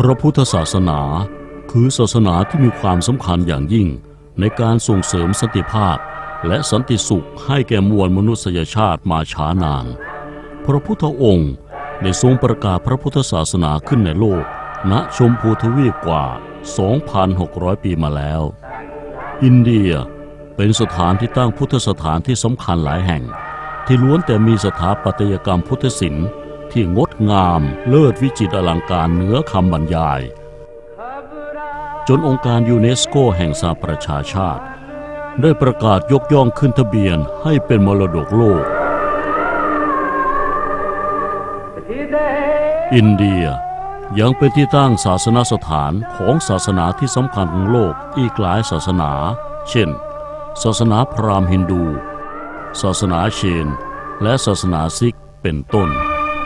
ระพุทธศาสนาคือศาสนาที่มีความสำคัญอย่างยิ่งในการส่งเสริมสันติภาพและสันติสุขให้แก่มวลมนุษยชาติมาช้านานพระพุทธองค์ได้ทรงประกาศพระพุทธศาสนาขึ้นในโลกณชมพูทวีปกว่า 2,600 ปีมาแล้วอินเดียเป็นสถานที่ตั้งพุทธสถานที่สำคัญหลายแห่งที่ล้วนแต่มีสถาปัตยกรรมพุทธศิลป์ที่งดงามเลิศวิจิตรอลังการเหนือคำบรรยายจนองค์การยูเนสโกแห่งสหประชาชาติได้ประกาศยกย่องขึ้นทะเบียนให้เป็นมรดกโลกอินเดียยังเป็นที่ตั้งศาสนสถานของศาสนาที่สำคัญของโลกอีกหลายศาสนาเช่นศาสนาพราหมณ์ฮินดูศาสนาเชนและศาสนาซิกเป็นต้น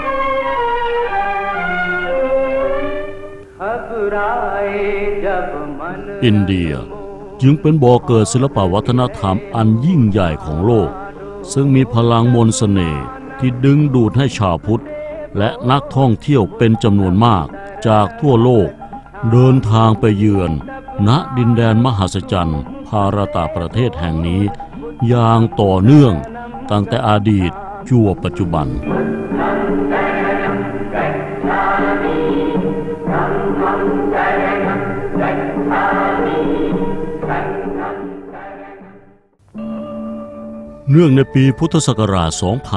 อินเดียจึงเป็นบ่อเกิดศิลปวัฒนธรรมอันยิ่งใหญ่ของโลกซึ่งมีพลังมนต์เสน่ห์ที่ดึงดูดให้ชาวพุทธและนักท่องเที่ยวเป็นจำนวนมากจากทั่วโลกเดินทางไปเยือนณดินแดนมหัศจรรย์ภารตประเทศแห่งนี้อย่างต่อเนื่องตั้งแต่อดีตจวบปัจจุบันเนื่องในปีพุทธศักราช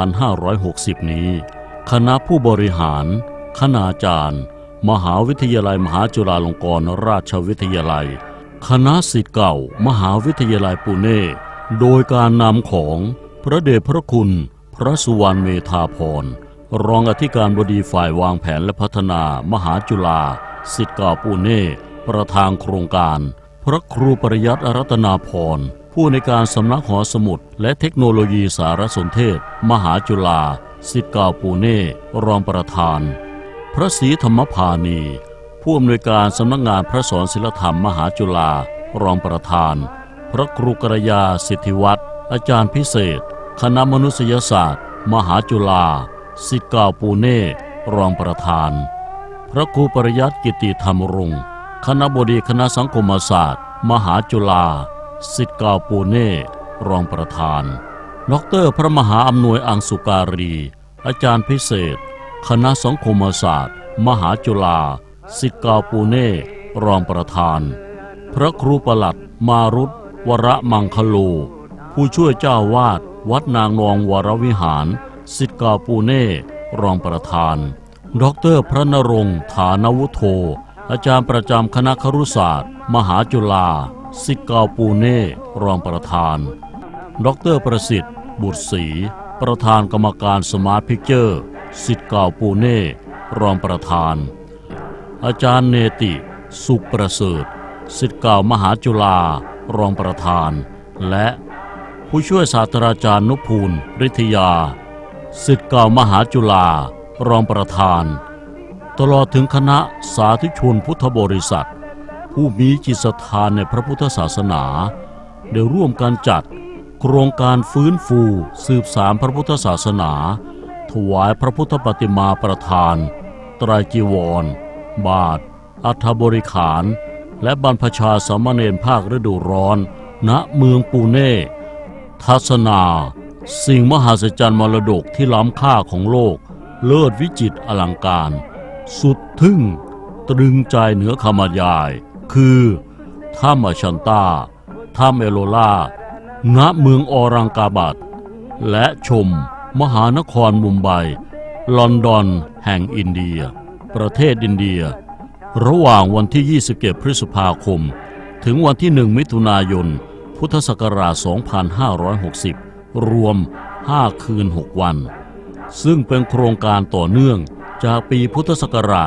2560 นี้คณะผู้บริหารคณาจารย์มหาวิทยาลัยมหาจุฬาลงกรณราชวิทยาลัยคณะศิษย์เก่ามหาวิทยาลัยปูเน่โดยการนำของพระเดชพระคุณพระสุวรรณเมธาภรณ์รองอธิการบดีฝ่ายวางแผนและพัฒนามหาจุฬาศิษย์เก่าปูเน่ประธานโครงการพระครูปริยัติรัตนาภรณ์ผู้ในการสำนักหอสมุดและเทคโนโลยีสารสนเทศมหาจุฬาศิษย์เก่าปูเน่รองประธานพระศรีธรรมพานีผู้อำนวยการสำนักงานพระสอนศิลธรรมมหาจุฬารองประธานพระครูกรยาสิทธิวัฒน์อาจารย์พิเศษคณะมนุษยศาสตร์มหาจุฬาศิษย์เก่าปูเน่รองประธานพระครูปริยัติกิติธรรมรงค์คณบดีคณะสังคมศาสตร์มหาจุฬาศิษย์เก่าปูเน่รองประธานดร.พระมหาอำนวยอังสุการีอาจารย์พิเศษคณะสังคมศาสตร์มหาจุฬาศิษย์เก่าปูเน่รองประธานพระครูปลัดมารุตวรมังคโลผู้ช่วยเจ้าวาดวัดนางนองวรวิหารศิษย์เก่าปูเน่รองประธานดร.พระนรงค์ฐานวุโธอาจารย์ประจำคณะครุศาสตร์มหาจุฬาศิษย์เก่าปูเน่รองประธานดร.ประสิทธิ์บุตรศรีประธานกรรมการสมาร์ทพิกเจอร์ศิษย์เก่าปูเน่รองประธานอาจารย์เนติสุขประเสริฐศิษย์เก่ามหาจุฬารองประธานและผู้ช่วยศาสตราจารย์นุพูลฤทยาศิษย์เก่ามหาจุฬารองประธานตลอดถึงคณะสาธุชนพุทธบริษัทผู้มีจิตศรัทธาในพระพุทธศาสนาได้ร่วมกันจัดโครงการฟื้นฟูสืบสานพระพุทธศาสนาถวายพระพุทธปฏิมาประธานไตรจีวรบาทอัฐบริขารและบรรพชาสามเณรภาคฤดูร้อนณเมืองปูเน่ทัศนาสิ่งมหัศจรรย์มรดกที่ล้ำค่าของโลกเลิศวิจิตรอลังการสุดทึ่งตรึงใจเหนือคำบรรยายคือถ้ำอชันตาถ้ำเอโลล่าณเมืองออรังกาบัดและชมมหานครมุมไบลอนดอนแห่งอินเดียประเทศอินเดียระหว่างวันที่ 27 พฤษภาคมถึงวันที่ 1 มิถุนายน พุทธศักราช 2560 รวม 5 คืน 6 วันซึ่งเป็นโครงการต่อเนื่องจากปีพุทธศักราช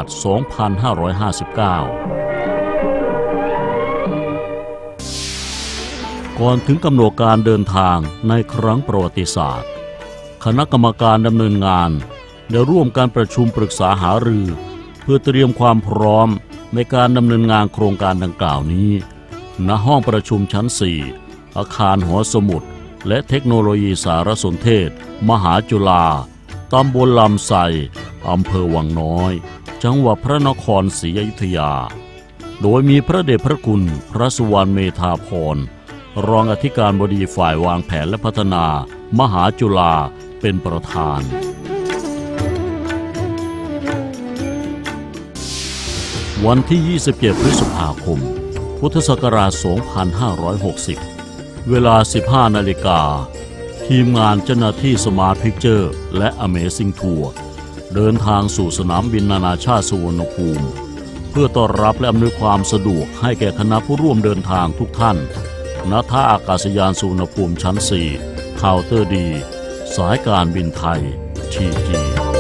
2559 ก่อนถึงกำหนดการเดินทางในครั้งประวัติศาสตร์คณะกรรมการดำเนินงานได้ร่วมการประชุมปรึกษาหารือเพื่อเตรียมความพร้อมในการดำเนินงานโครงการดังกล่าวนี้ณห้องประชุมชั้น 4 อาคารหอสมุดและเทคโนโลยีสารสนเทศมหาจุฬาตำบลลำไทรอำเภอวังน้อยจังหวัดพระนครศรีอยุธยาโดยมีพระเดชพระคุณพระสุวรรณเมธาภรณ์รองอธิการบดีฝ่ายวางแผนและพัฒนามหาจุฬาเป็นประธานวันที่27พฤษภาคมพุทธศักราช2560เวลา 15 นาฬิกาทีมงานเจ้าหน้าที่สมาร์ทพิกเจอร์และ Amazing Tour เดินทางสู่สนามบินนานาชาติสุวรรณภูมิเพื่อต้อนรับและอำนวยความสะดวกให้แก่คณะผู้ร่วมเดินทางทุกท่านณท่าอากาศยานสุวรรณภูมิชั้น 4 เคาน์เตอร์ดีสายการบินไทย TG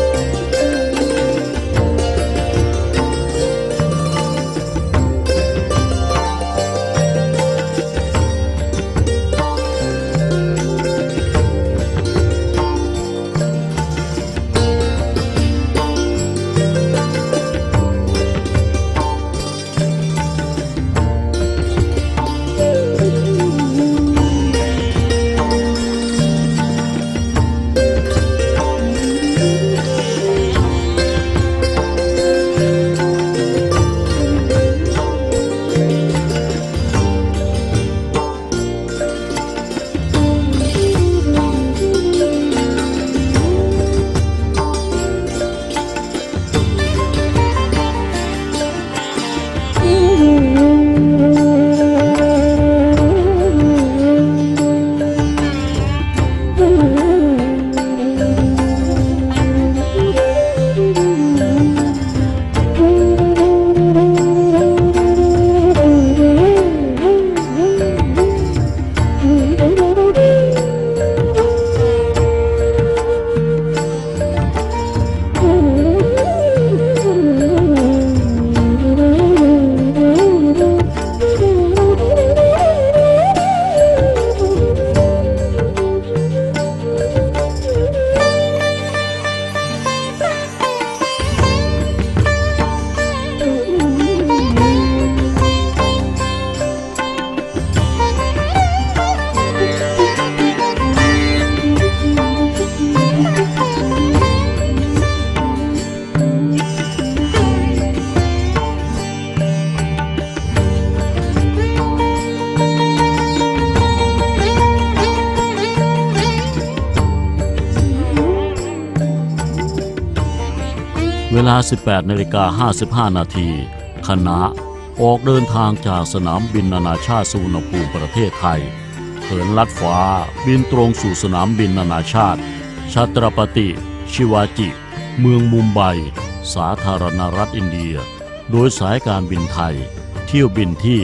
เวลา 18:55 นาทีคณะออกเดินทางจากสนามบินนานาชาติสุวรรณภูมิประเทศไทยเหินลัดฟ้าบินตรงสู่สนามบินนานาชาติชาตรปติชิวาจิเมืองมุมไบสาธารณรัฐอินเดียโดยสายการบินไทยเที่ยวบินที่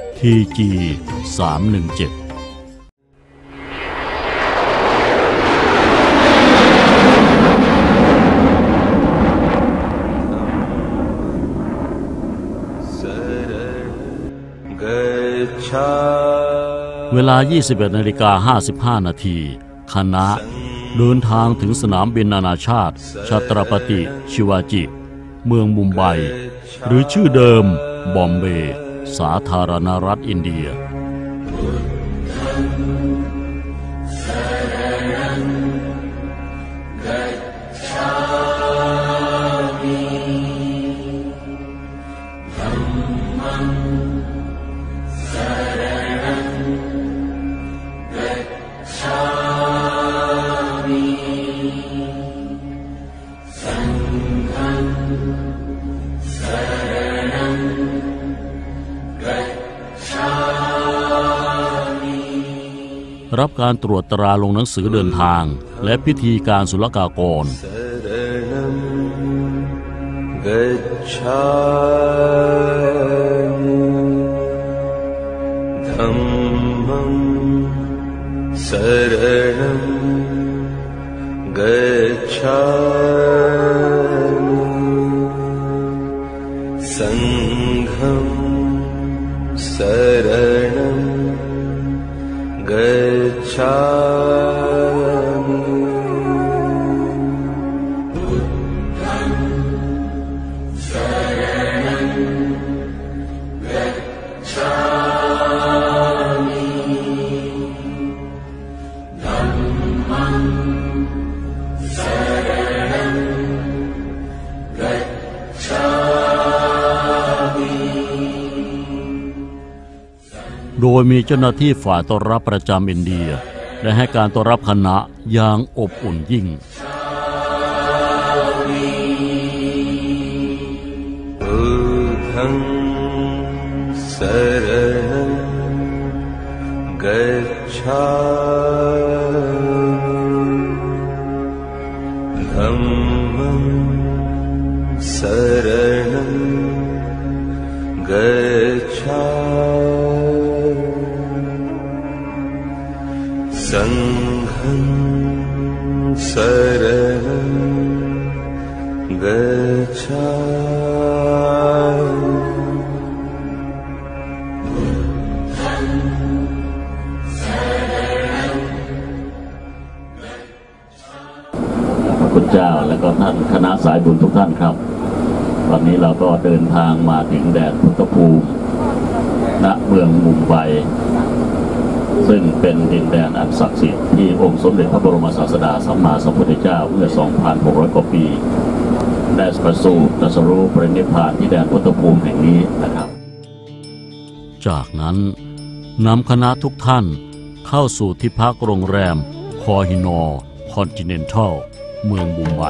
TG 317เวลา 21:55 นาทีคณะเดินทางถึงสนามบินนานาชาติชาตรปติชิวาจิเมืองมุมไบหรือชื่อเดิมบอมเบย์สาธารณรัฐอินเดียรับการตรวจตราลงหนังสือเดินทางและพิธีการศุลกากรธัมมังสรณังกัจฉามิสังฆังสรณังกัจฉามิพุทธังสรณังกัจฉามิธัมมังสรณังกัจฉาโดยมีเจ้าหน้าที่ฝ่ายต้อนรับประจำอินเดียได้ให้การต้อนรับคณะอย่างอบอุ่นยิ่ง Sangham saranam gacchami พระคุณเจ้าและก็ท่านคณะสายบุญทุกท่านครับวันนี้เราก็เดินทางมาถึงแดนพุทธภูมิณเมืองมุมไบซึ่งเป็นดินแดนอันศักดิ์สิทธิ์ที่องค์สมเด็จพระบรมศาสดาสัมมาสัมพุทธเจ้าเมื่อ 2,600 กว่าปีได้ประสูติตรัสรู้ปรินิพพานที่แดนพุทธภูมิแห่งนี้นะครับจากนั้นนำคณะทุกท่านเข้าสู่ที่พักโรงแรมคอฮินอร์คอนติเนนทัลเมืองมุมไบ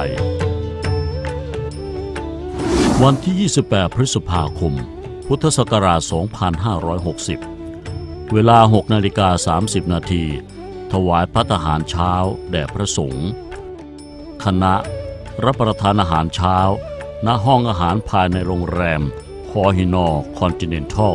วันที่ 28 พฤษภาคม พุทธศักราช 2560 เวลา 6:30 นาทีถวายภัตตาหารเช้าแด่พระสงฆ์คณะรับประทานอาหารเช้าณห้องอาหารภายในโรงแรมคอฮินอร์คอนติเนนทัล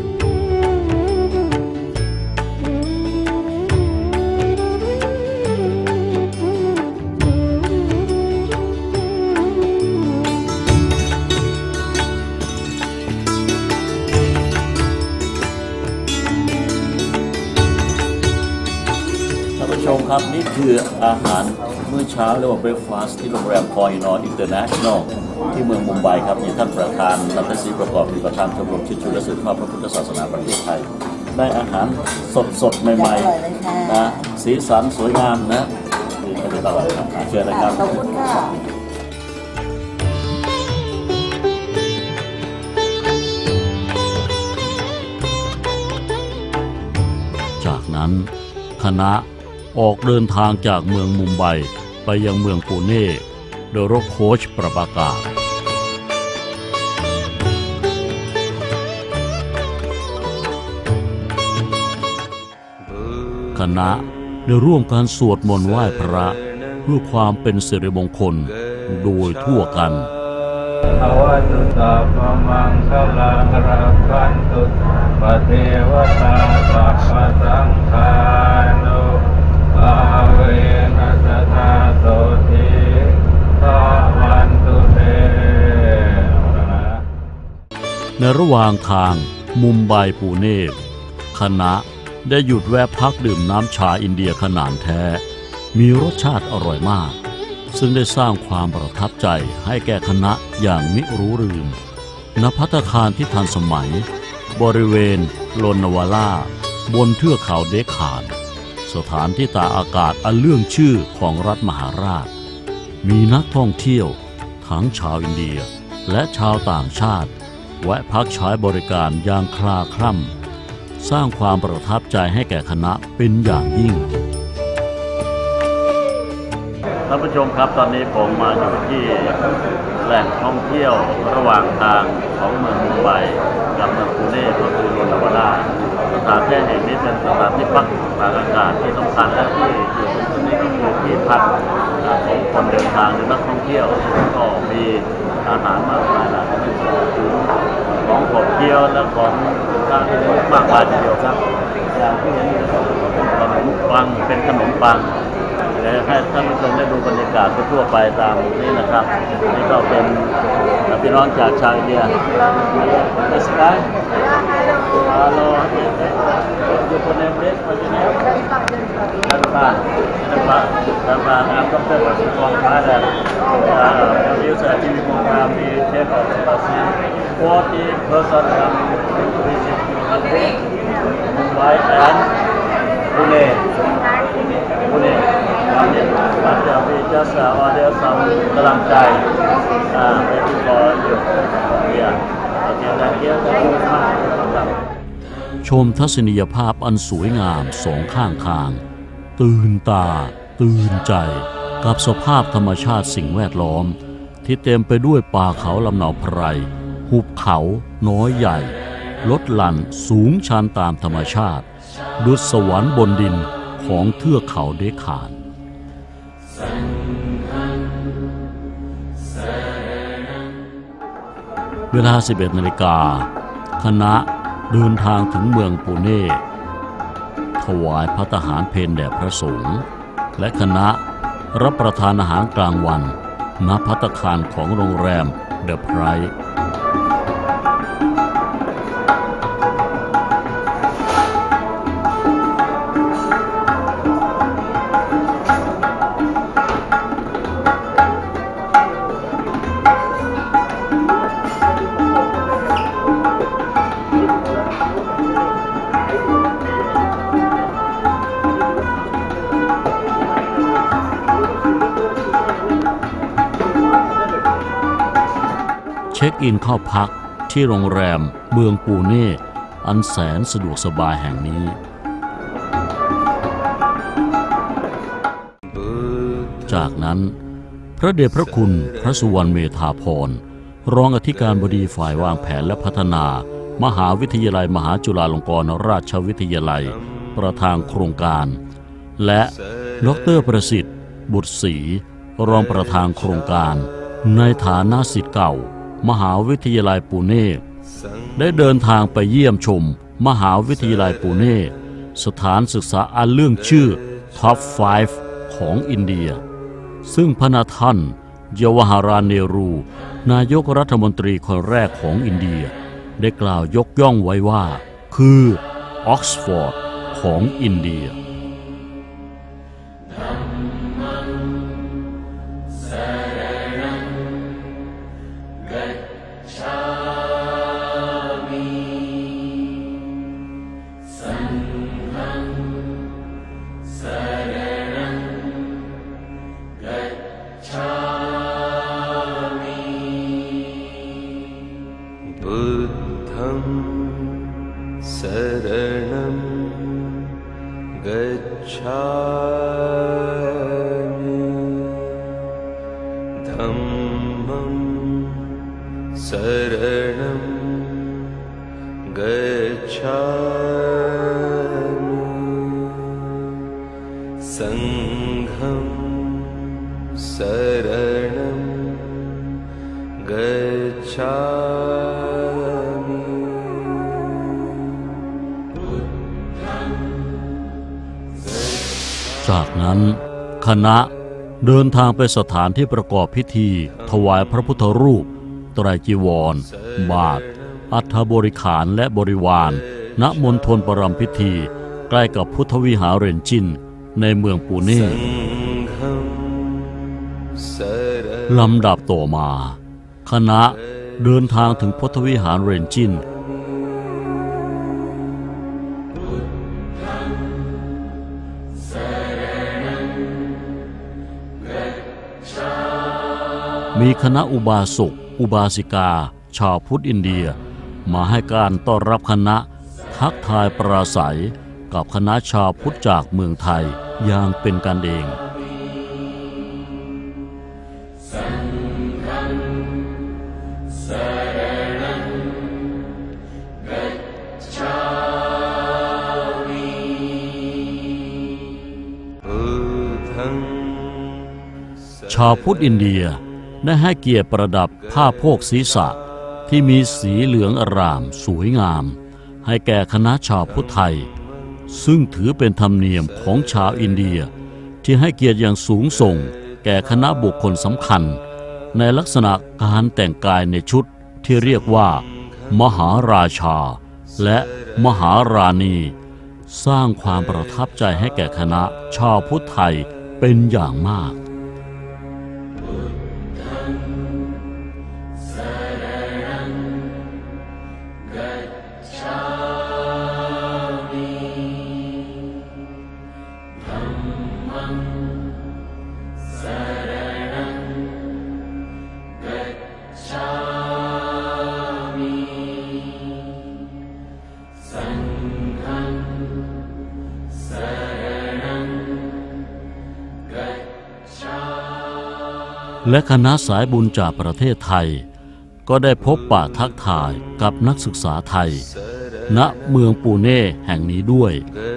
ชมครับนี่คืออาหารมื้อเช้าเรียกว่าเบรคฟาสต์ที่โรงแรมคอฮินอร์อินเตอร์เนชั่นแนลที่เมืองมุมไบครับมีท่านประธานนัทศรีประกอบมีประธานชมรมชิดชูและสืบทอดพระพุทธศาสนาประเทศไทยได้อาหารสดใหม่ๆนะสีสันสวยงามนะดีกันตลอดครับเชิญนะครับขอบคุณค่ะจากนั้นคณะออกเดินทางจากเมืองมุมไบไปยังเมืองปูเน่โดยรถโค้ชประภากาศคณะได้ร่วมการสวดมนต์ไหว้พระเพื่อความเป็นสิริมงคลโดยทั่วกันอวตุสัพพมังคลังรักขันตุปเทวตาสัพพสังฆานุอาเวนัสตาโสติภาวันตุเตในระหว่างทางมุมไบปูเน่คณะได้หยุดแวะพักดื่มน้ำชาอินเดียขนาดแท้มีรสชาติอร่อยมากซึ่งได้สร้างความประทับใจให้แก่คณะอย่างมิรู้ลืมณภัตตาคารที่ทันสมัยบริเวณโลนาวาล่าบนเทือกเขาเดคานสถานที่ตากอากาศอันเรื่องชื่อของรัฐมหาราชมีนักท่องเที่ยวทั้งชาวอินเดียและชาวต่างชาติแวะพักใช้บริการอย่างคลาคล่ำสร้างความประทับใจให้แก่คณะเป็นอย่างยิ่งท่านผู้ชมครับตอนนี้ผมมาอยู่ที่แหล่งท่องเที่ยวระหว่างทางของเมืองมุมไบกับเมืองปูเน่ก็คือโลนาวาล่าสถานที่แห่งนี้เป็นสถานที่พักตากอากาศที่สำคัญและที่อยู่ตรงนี้ก็คือที่พักของคนเดินทางหรือนักท่องเที่ยวก็มีอาหารมากมายหลากหลายของขบเคี้ยวและของทานมากมายทีเดียวครับอย่างที่เห็นเป็นขนมปังให้ท่านผู้ชมได้ดูบรรยากาศทั่วไปตามนี้นะครับนี่ก็เป็นพี่น้องจากชาวอินเดียสกายฮัลโหลยูคนเนมเล็กมาจากไหนด้านบ้านอันก็เป็นประสบการณ์ท้ายแหละวิวจากทีวีโปรแกรมมีเทปของเราซี40% visit to country Mumbai and Pune but we just order some garam chai waiting for you yeah okay thank you ชมทัศนียภาพอันสวยงามสองข้างทางตื่นตาตื่นใจกับสภาพธรรมชาติสิ่งแวดล้อมที่เต็มไปด้วยป่าเขาลำเนาไพรหุบเขาน้อยใหญ่ลดหลั่นสูงชันตามธรรมชาติดุจสวรรค์บนดินของเทือกเขาเดคานเวลา 11 นาฬิกาคณะเดินทางถึงเมืองปูเน่ถวายภัตตาหารเพลแด่พระสงฆ์และคณะรับประทานอาหารกลางวันณภัตตาคารของโรงแรมเดอะไพรส์เช็คอินเข้าพักที่โรงแรมเมืองปูเน่อันแสนสะดวกสบายแห่งนี้จากนั้นพระเดชพระคุณพระสุวรรณเมธาภรณ์รองอธิการบดีฝ่ายวางแผนและพัฒนามหาวิทยาลัยมหาจุฬาลงกรณราชวิทยาลัยประธานโครงการและดร.ประสิทธิ์บุตรศรีรองประธานโครงการในฐานะศิษย์เก่ามหาวิทยาลัยปูเน่ได้เดินทางไปเยี่ยมชมมหาวิทยาลัยปูเน่สถานศึกษาอันเรื่องชื่อท็อป 5 ของอินเดียซึ่งพระนาท่านเยาวหารานเนรูนายกรัฐมนตรีคนแรกของอินเดียได้กล่าวยกย่องไว้ว่าคือออกซฟอร์ดของอินเดียจากนั้นคณะเดินทางไปสถานที่ประกอบพิธีถวายพระพุทธรูปไตรจีวรบาตรอัฐบริขารและบริวารณมณฑลประรำพิธีใกล้กับพุทธวิหารเรนจินในเมืองปูเน่ลำดับต่อมาคณะเดินทางถึงพุทธวิหารเรนจินมีคณะอุบาสกอุบาสิกาชาวพุทธอินเดียมาให้การต้อนรับคณะทักทายปราศัยกับคณะชาวพุทธจากเมืองไทยอย่างเป็นกันเองชาวพุทธอินเดียได้ให้เกียรติประดับผ้าโพกศีรษะที่มีสีเหลืองอร่ามสวยงามให้แก่คณะชาวพุทธไทยซึ่งถือเป็นธรรมเนียมของชาวอินเดียที่ให้เกียรติอย่างสูงส่งแก่คณะบุคคลสำคัญในลักษณะการแต่งกายในชุดที่เรียกว่ามหาราชาและมหาราณีสร้างความประทับใจให้แก่คณะชาวพุทธไทยเป็นอย่างมากชาวพุทธอินเดียและคณะสายบุญจากประเทศไทยก็ได้พบปะทักทายกับนักศึกษาไทยณเมืองปูเน่แห่งนี้ด้วย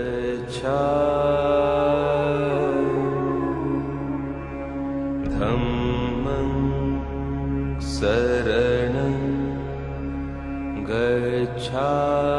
ธัมมังสรณังกัจฉา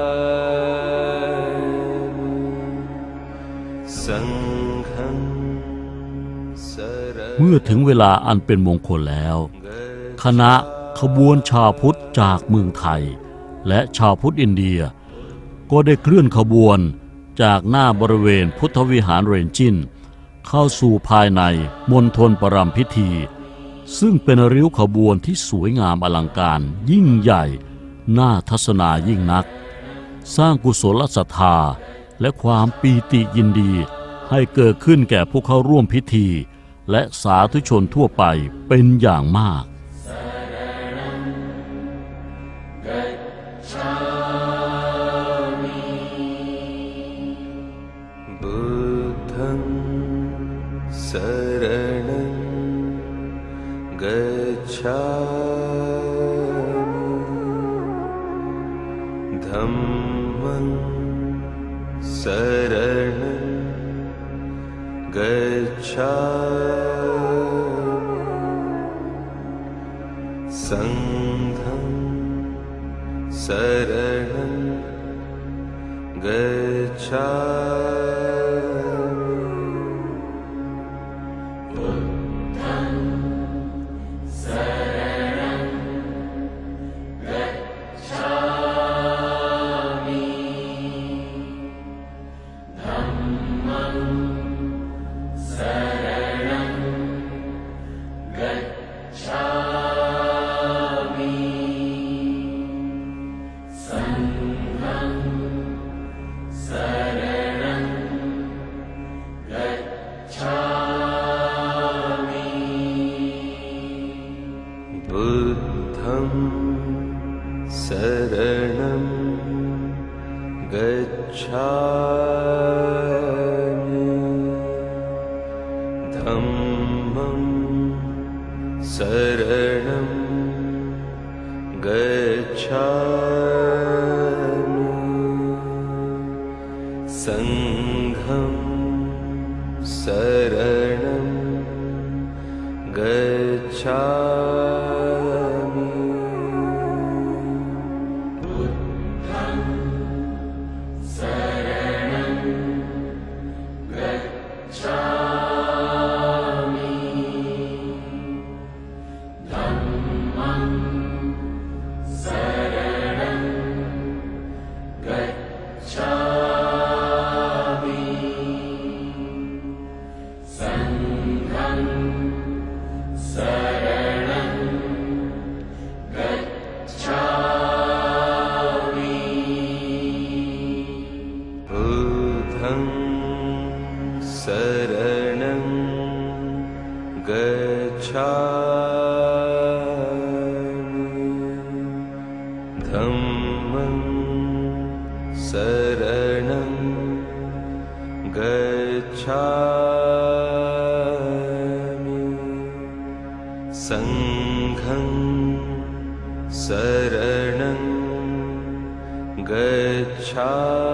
มิสังฆังสรณังเมื่อถึงเวลาอันเป็นมงคลแล้วคณะขบวนชาวพุทธจากเมืองไทยและชาวพุทธอินเดียก็ได้เคลื่อนขบวนจากหน้าบริเวณพุทธวิหารเรนจินเข้าสู่ภายในมณฑลประรำพิธีซึ่งเป็นริ้วขบวนที่สวยงามอลังการยิ่งใหญ่น่าทัศนายิ่งนักสร้างกุศลศรัทธาและความปีติยินดีให้เกิดขึ้นแก่ผู้เข้าร่วมพิธีและสาธุชนทั่วไปเป็นอย่างมากบุตังสรณังกัจฉามิธัมมังสรณังกัจฉามิสังฆังสรณังกัจฉาสรณังกัจฉามิธัมมังสรณังกัจฉามิสังฆังสรณังกัจฉาสรณังกัจฉามิธัมมังสรณังกัจฉามิสังฆังสรณังกัจฉา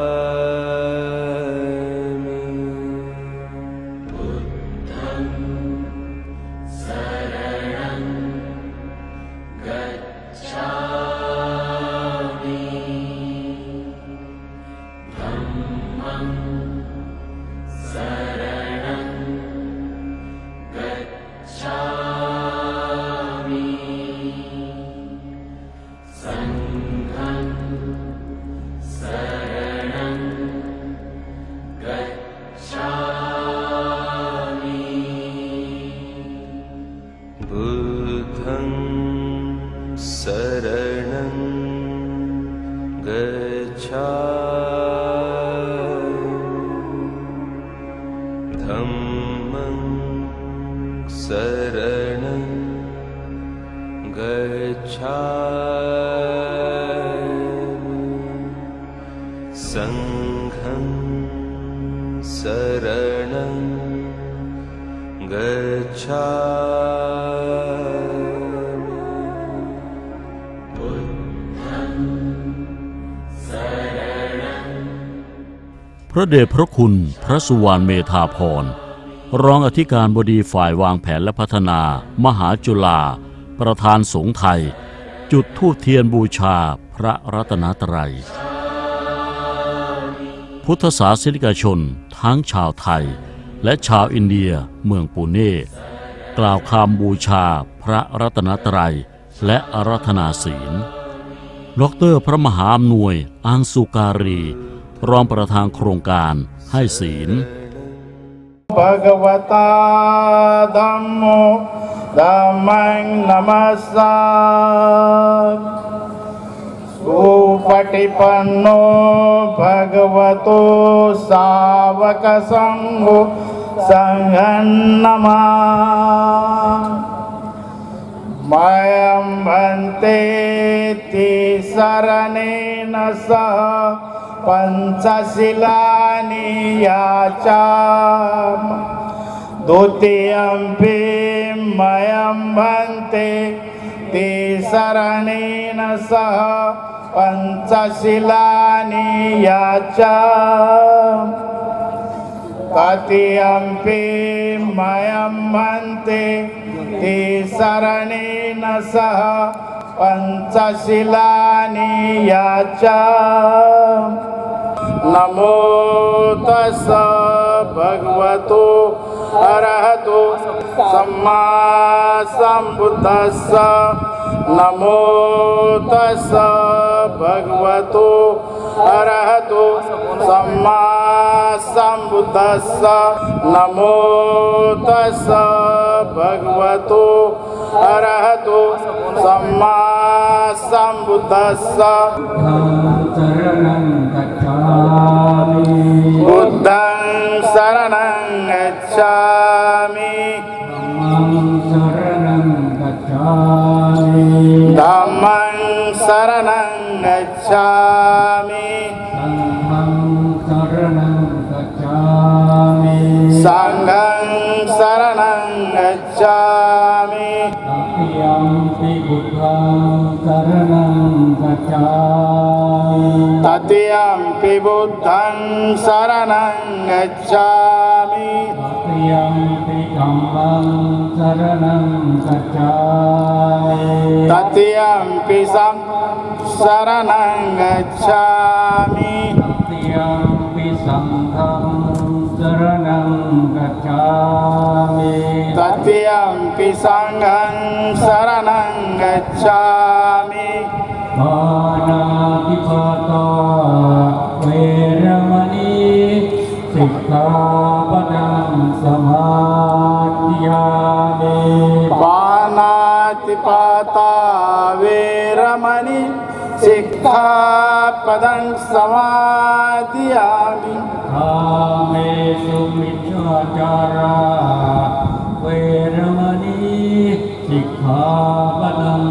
สรณังกัจฉามิธัมมังสรณังกัจฉามิสังฆังสรณังกัจฉามิพระเดชพระคุณพระสุวรรณเมธาภรณ์รองอธิการบดีฝ่ายวางแผนและพัฒนามหาจุฬาประธานสงฆ์ไทยจุดธูปเทียนบูชาพระรัตนตรัยพุทธศาสนิกชนทั้งชาวไทยและชาวอินเดียเมืองปูเน่กล่าวคำบูชาพระรัตนตรัยและอาราธนาศีลดร.พระมหาอำนวยอังสุการีรองประธานโครงการให้ศีลภะคะวะตาธัมโมธัมมังนัมสสามิสุปฏิปันโนภะคะวะโตสาวกสังโฆสังฆังนะมามิ Mayam bhante ti saranena saha pancasilani yacham dutiyampi mayam bhante ti saranena saha pancasilani yacham tatiyampi mayam bhante ti saranena saha pancasilani yacham namo tassa bhagavato arahato samma sambuddhassa namo tassa bhagavato arahato samma sambuddhassa namo tassa bhagavato arahato samma sambuddhassa buddhaṃ saranam gacchāmi dhammam saranam gacchāmi sangham saranam gacchāmi tatiyampi buddhaṃ saranam gacchāmi tatiyampi samgham saranam gacchāmi tatiyampi sangham saranam gacchāmi Pāṇātipaṭā veramani sikkhapadaṃ samādhiyāmi Pāṇātipaṭā veramani sikkhapadaṃ samādhiyāmi Kāmesu micchācārā veramani sikkhapadaṃ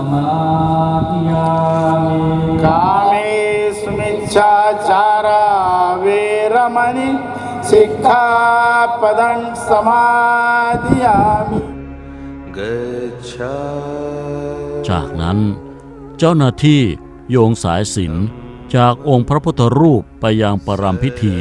samādhiyāmi Kāmesu micchācārā veramani sikkhapadaṃ samādhiyāmi จากนั้นเจ้าหน้าที่โยงสายสิญจน์จากองค์พระพุทธรูปไปยังปรำพิธี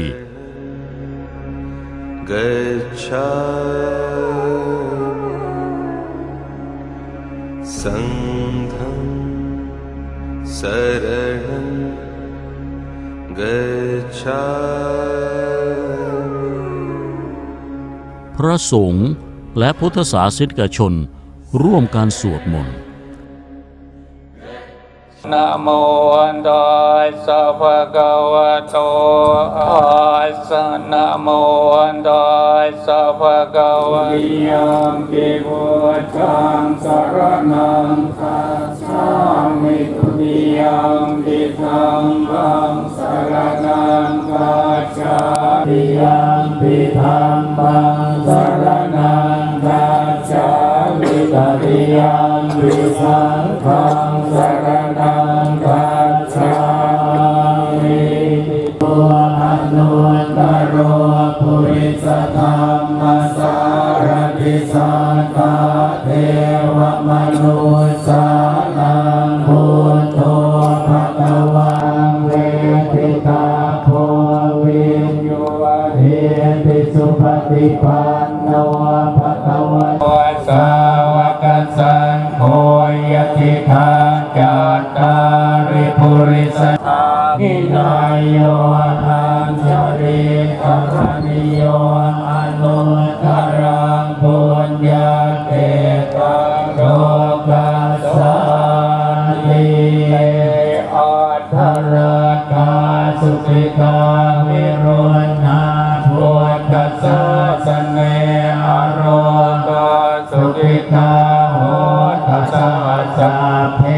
สังฆังสรณังกัจฉามิพระสงฆ์และพุทธศาสนิกชนร่วมการสวดมนต์นะโมตัสสะภะคะวะโตอะระหะนะโมตัสสะภะคะวะยัมปิพุทธังสรณังคัจฉามิทุติยัมปิธัมมังสรณังคัจฉามิยัมปิธัมมังสรณังคัจฉามิตติยัมปิสังฆังสรณังคัจฉามิตัวอนุตตรปุริสธรรมสารติสังฆาเทวมนุสสานังพุทโธภะคะวังริปุริสธามินายโยทังจริตรณิโยอนุตตรังปุญญาเกตังโลกัสสานิอัตถราคาสุขิกาวิรุณนาพุทธัสสะสเนอโรกาสุขิกาโหตัสสะสัพเพ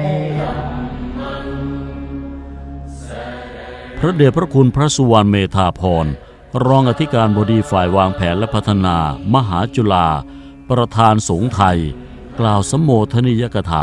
พระเดชพระคุณพระสุวรรณเมธาพรรองอธิการบดีฝ่ายวางแผนและพัฒนามหาจุฬาประธานสงฆ์ไทยกล่าวสมโภชนียกถา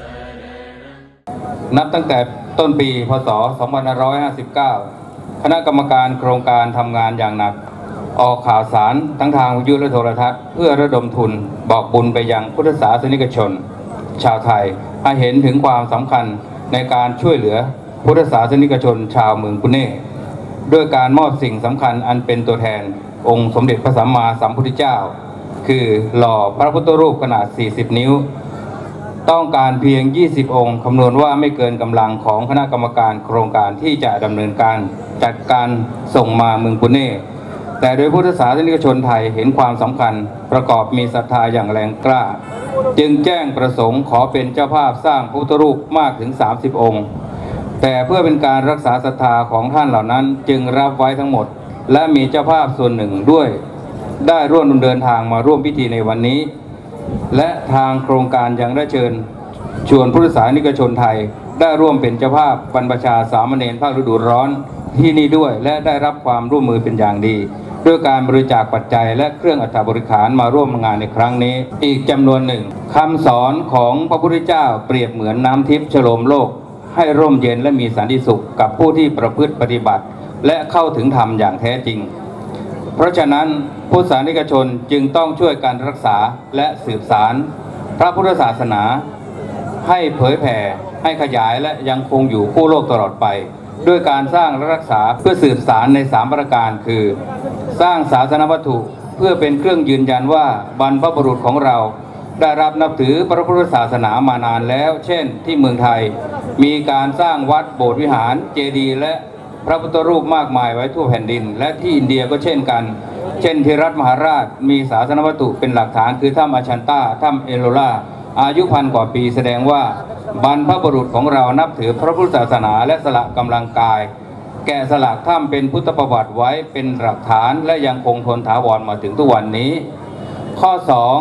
นับตั้งแต่ต้นปีพศ 2559 คณะกรรมการโครงการทำงานอย่างหนักออกข่าวสารทั้งทางวิทยุและโทรทัศน์เพื่อระดมทุนบอกบุญไปยังพุทธศาสนิกชนชาวไทยให้เห็นถึงความสำคัญในการช่วยเหลือพุทธศาสนิกชนชาวเมืองปุเน่ด้วยการมอบสิ่งสำคัญอันเป็นตัวแทนองค์สมเด็จพระสัมมาสัมพุทธเจ้าคือหล่อพระพุทธรูปขนาด 40 นิ้วต้องการเพียง 20 องค์คำนวณว่าไม่เกินกำลังของคณะกรรมการโครงการที่จะดำเนินการจัดการส่งมาเมืองปุเน่แต่โดยพุทธศาสนิกชนไทยเห็นความสำคัญประกอบมีศรัทธาอย่างแรงกล้าจึงแจ้งประสงค์ขอเป็นเจ้าภาพสร้างพระพุทธรูปมากถึง 30 องค์แต่เพื่อเป็นการรักษาศรัทธาของท่านเหล่านั้นจึงรับไว้ทั้งหมดและมีเจ้าภาพส่วนหนึ่งด้วยได้ร่วมเดินทางมาร่วมพิธีในวันนี้และทางโครงการยังได้เชิญชวนพุทธศาสนิกชนไทยได้ร่วมเป็นเจ้าภาพบรรพชาสามเณรภาคฤดูร้อนที่นี่ด้วยและได้รับความร่วมมือเป็นอย่างดีด้วยการบริจาคปัจจัยและเครื่องอัฐบริขารมาร่วมงานในครั้งนี้อีกจำนวนหนึ่งคำสอนของพระพุทธเจ้าเปรียบเหมือนน้ำทิพย์ฉโลมโลกให้ร่มเย็นและมีสันติสุขกับผู้ที่ประพฤติปฏิบัติและเข้าถึงธรรมอย่างแท้จริงเพราะฉะนั้นพุทธศาสนิกชนจึงต้องช่วยการรักษาและสืบสานพระพุทธศาสนาให้เผยแผ่ให้ขยายและยังคงอยู่คู่โลกตลอดไปด้วยการสร้างและรักษาเพื่อสืบสานใน3ประการคือสร้างศาสนวัตถุเพื่อเป็นเครื่องยืนยันว่าบรรพบุรุษของเราได้รับนับถือพระพุทธศาสนามานานแล้วเช่นที่เมืองไทยมีการสร้างวัดโบสถ์วิหารเจดีย์และพระพุทธรูปมากมายไว้ทั่วแผ่นดินและที่อินเดียก็เช่นกันเช่นที่รัฐมหาราชมีศาสนวัตถุเป็นหลักฐานคือถ้ำอาชันตาถ้ำเอโลลาอายุ1,000 กว่าปีแสดงว่าบรรพบุรุษของเรานับถือพระพุทธศาสนาและสละกำลังกายแกะสลักถ้ำเป็นพุทธประวัติไว้เป็นหลักฐานและยังคงทนถาวรมาถึงทุกวันนี้ข้อ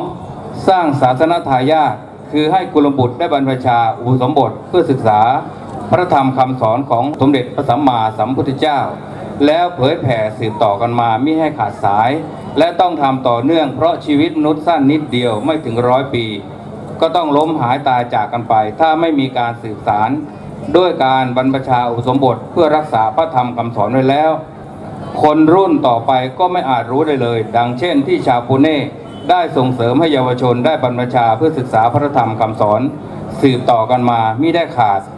2สร้างศาสนทายาทคือให้กุลบุตรได้บรรพชาอุปสมบทเพื่อศึกษาพระธรรมคำสอนของสมเด็จพระสัมมาสัมพุทธเจ้าแล้วเผยแผ่สืบต่อกันมามิให้ขาดสายและต้องทำต่อเนื่องเพราะชีวิตมนุษย์สั้นนิดเดียวไม่ถึง100 ปีก็ต้องล้มหายตายจากกันไปถ้าไม่มีการสืบสานด้วยการบรรพชาอุปสมบทเพื่อรักษาพระธรรมคำสอนไว้แล้วคนรุ่นต่อไปก็ไม่อาจรู้ได้เลยดังเช่นที่ชาวปุเน่ได้ส่งเสริมให้เยาวชนได้บรรพชาเพื่อศึกษาพระธรรมคำสอนสืบต่อกันมามิได้ขาด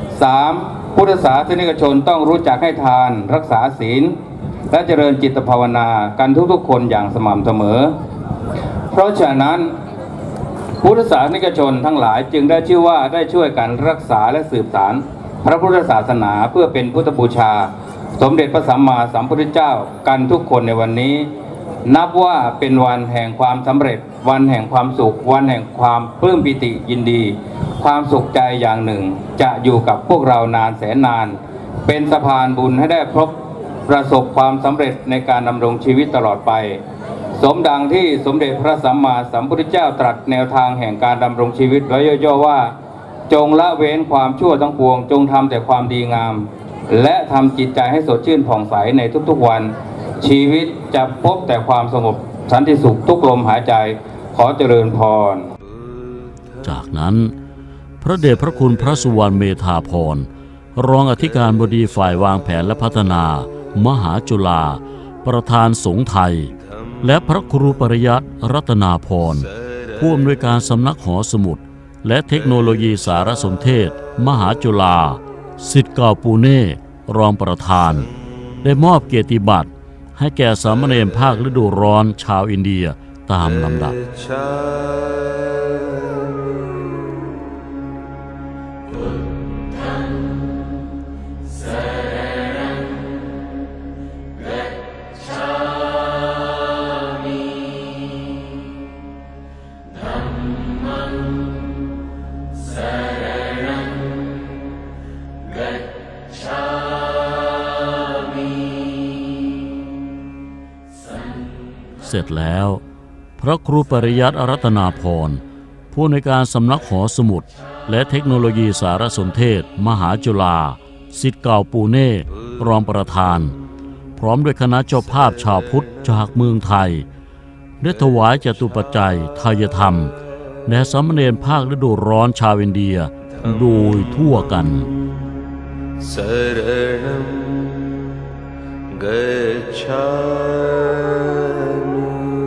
3. พุทธศาสนิกชนต้องรู้จักให้ทานรักษาศีลและเจริญจิตภาวนากันทุกๆคนอย่างสม่ำเสมอเพราะฉะนั้นพุทธศาสนิกชนทั้งหลายจึงได้ชื่อว่าได้ช่วยกันรักษาและสืบสานพระพุทธศาสนาเพื่อเป็นพุทธบูชาสมเด็จพระสัมมาสัมพุทธเจ้ากันทุกคนในวันนี้นับว่าเป็นวันแห่งความสำเร็จวันแห่งความสุขวันแห่งความปลื้มปิติยินดีความสุขใจอย่างหนึ่งจะอยู่กับพวกเรานานแสนนานเป็นสะพานบุญให้ได้พบประสบความสำเร็จในการดำรงชีวิตตลอดไปสมดังที่สมเด็จพระสัมมาสัมพุทธเจ้าตรัสแนวทางแห่งการดำรงชีวิตไว้ย่อๆว่าจงละเว้นความชั่วทั้งปวงจงทำแต่ความดีงามและทำจิตใจให้สดชื่นผ่องใสในทุกๆวันชีวิตจะพบแต่ความสงบสันติสุขทุกลมหายใจขอเจริญพรจากนั้นพระเดชพระคุณพระสุวรรณเมธาพรรองอธิการบดีฝ่ายวางแผนและพัฒนามหาจุฬาประธานสงฆ์ไทยและพระครูปริยัติรัตนาพรผู้อำนวยการสำนักหอสมุดและเทคโนโลยีสารสนเทศมหาจุฬาศิษย์เก่าปูเน่รองประธานได้มอบเกียรติบัตรให้แก่สามเณรภาคฤดูร้อนชาวอินเดียตามลำดับเสร็จแล้วพระครูปริยัติรัตนาพรผู้ในการสำนักหอสมุดและเทคโนโลยีสารสนเทศมหาจุฬาศิษย์เก่าปูเน่รองประธานพร้อมด้วยคณะเจ้าภาพชาวพุทธจากเมืองไทยได้ถวายจตุปัจจัยทายธรรมแด่สามเณรภาคฤดูร้อนชาวอินเดียโดยทั่วกันสรณังกัจฉามิ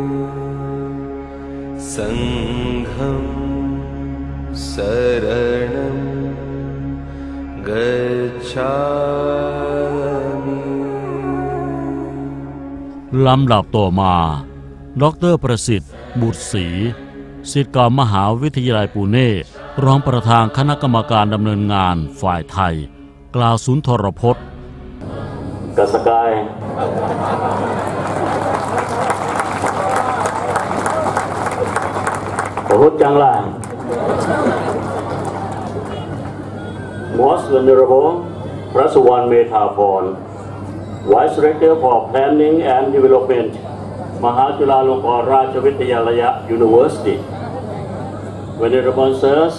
สังฆังสรณังกัจฉามิลำดับต่อมาดร.ประสิทธิ์บุตรศรีศิษย์เก่ามหาวิทยาลัยปูเน่รองประธานคณะกรรมการดำเนินงานฝ่ายไทยกล่าวสุนทรพจน์กสกายขอจังล่ะ Most Venerable Prasuwan Methapon Vice Rector for Planning and Development Mahachulalongkorn Rachavidyalaya University Venerable Sirs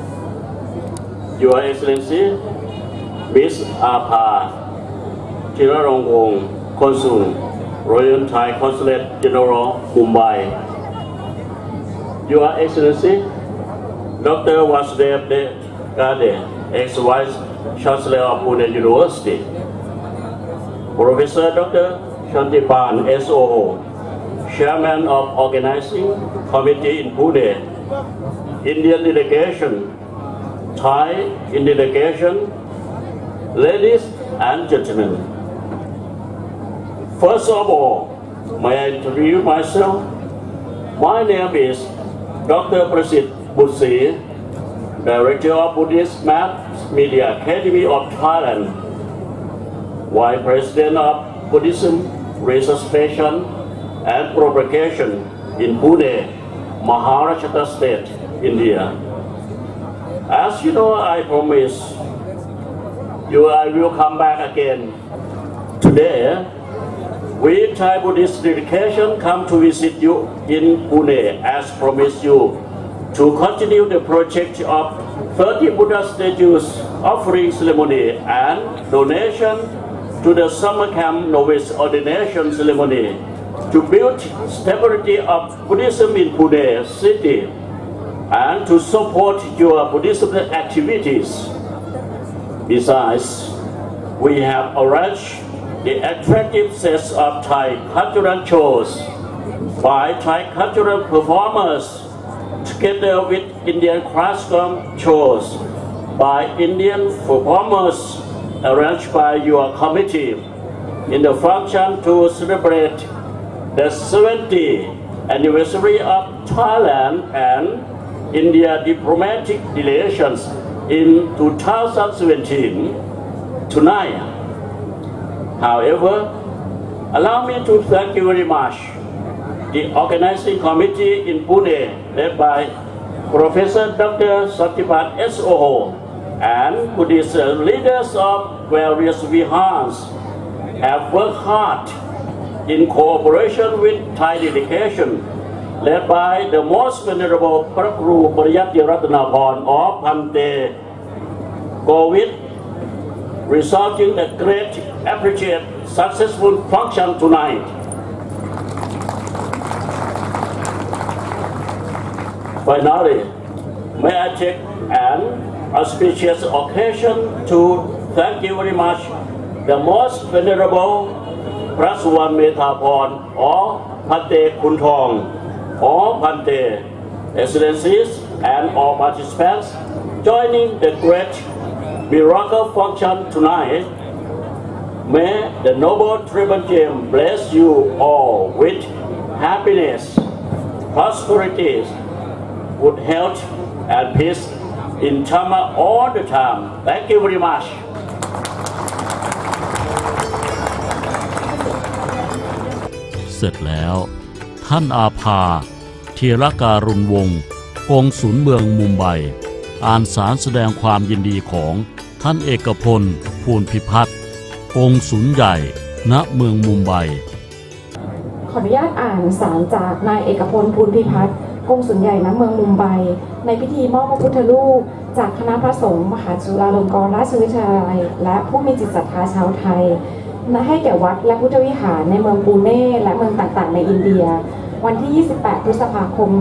Your Excellency Miss Apha Chirarongwong Consul Royal Thai Consulate General Mumbai Your Excellency Dr. Vasudev Gade ex-Vice Chancellor of Pune University Professor Dr. Shantipan S.O.O. Chairman of Organizing Committee in Pune Indian Delegation Thai in Delegation Ladies and Gentlemen First of all, may I introduce myself? My name is Dr. Prasit Butsri, Director of Buddhist Mass Media Academy of Thailand, Vice President of Buddhism Resuscitation and Propagation in Pune, Maharashtra State, India. As you know, I promise you I will come back again. Today, we Thai Buddhist delegation come to visit you in Pune as promised you to continue the project of 30 Buddha statues offering ceremony and donation to the summer camp novice ordination ceremony to build stability of Buddhism in Pune city and to support your Buddhism activities. Besides, we have arranged the attractive sets of Thai cultural shows by Thai cultural performers together with Indian classical shows by Indian performers arranged by your committee in the function to celebrate the 70th anniversary of Thailand and India diplomatic relations in 2017 tonight. However, allow me to thank you very much the organizing committee in Pune led by Professor Dr. Satipat S.O. and Buddhist leaders of various vihars have worked hard in cooperation with Thai delegation led by the most venerable Prakru Pariyati Ratanaporn of Bhante Govind, resulting in a great, appreciate, successful function tonight. Finally, may I take an auspicious occasion to thank you very much, the most venerable Prasuwan Methapon or Bhante Kuntong or Bhante Excellencies and all participants joining the great miracle function tonight. May the noble Triple Gem bless you all with happiness, prosperity, good health and peace in Chama all the time. Thank you very much. เสร็จแล้วท่านอาภาเทรการุณวงศ์กงสุลเมืองมุมไบอ่านสารแสดงความยินดีของท่านเอกพลภูลพิพัฒน์กงสุลใหญ่ณเมืองมุมไบขออนุญาตอ่านสารจากนายเอกพลภูลพิพัฒน์กงสุลใหญ่ณเมืองมุมไบในพิธีมอบพระพุทธรูปจากคณะพระสงฆ์มหาจุฬาลงกรณราชวิทยาลัยและผู้มีจิตศรัทธาชาวไทยให้แก่วัดและพุทธวิหารในเมืองปูเน่และเมืองต่างๆในอินเดียวันที่ 28 พฤษภาคม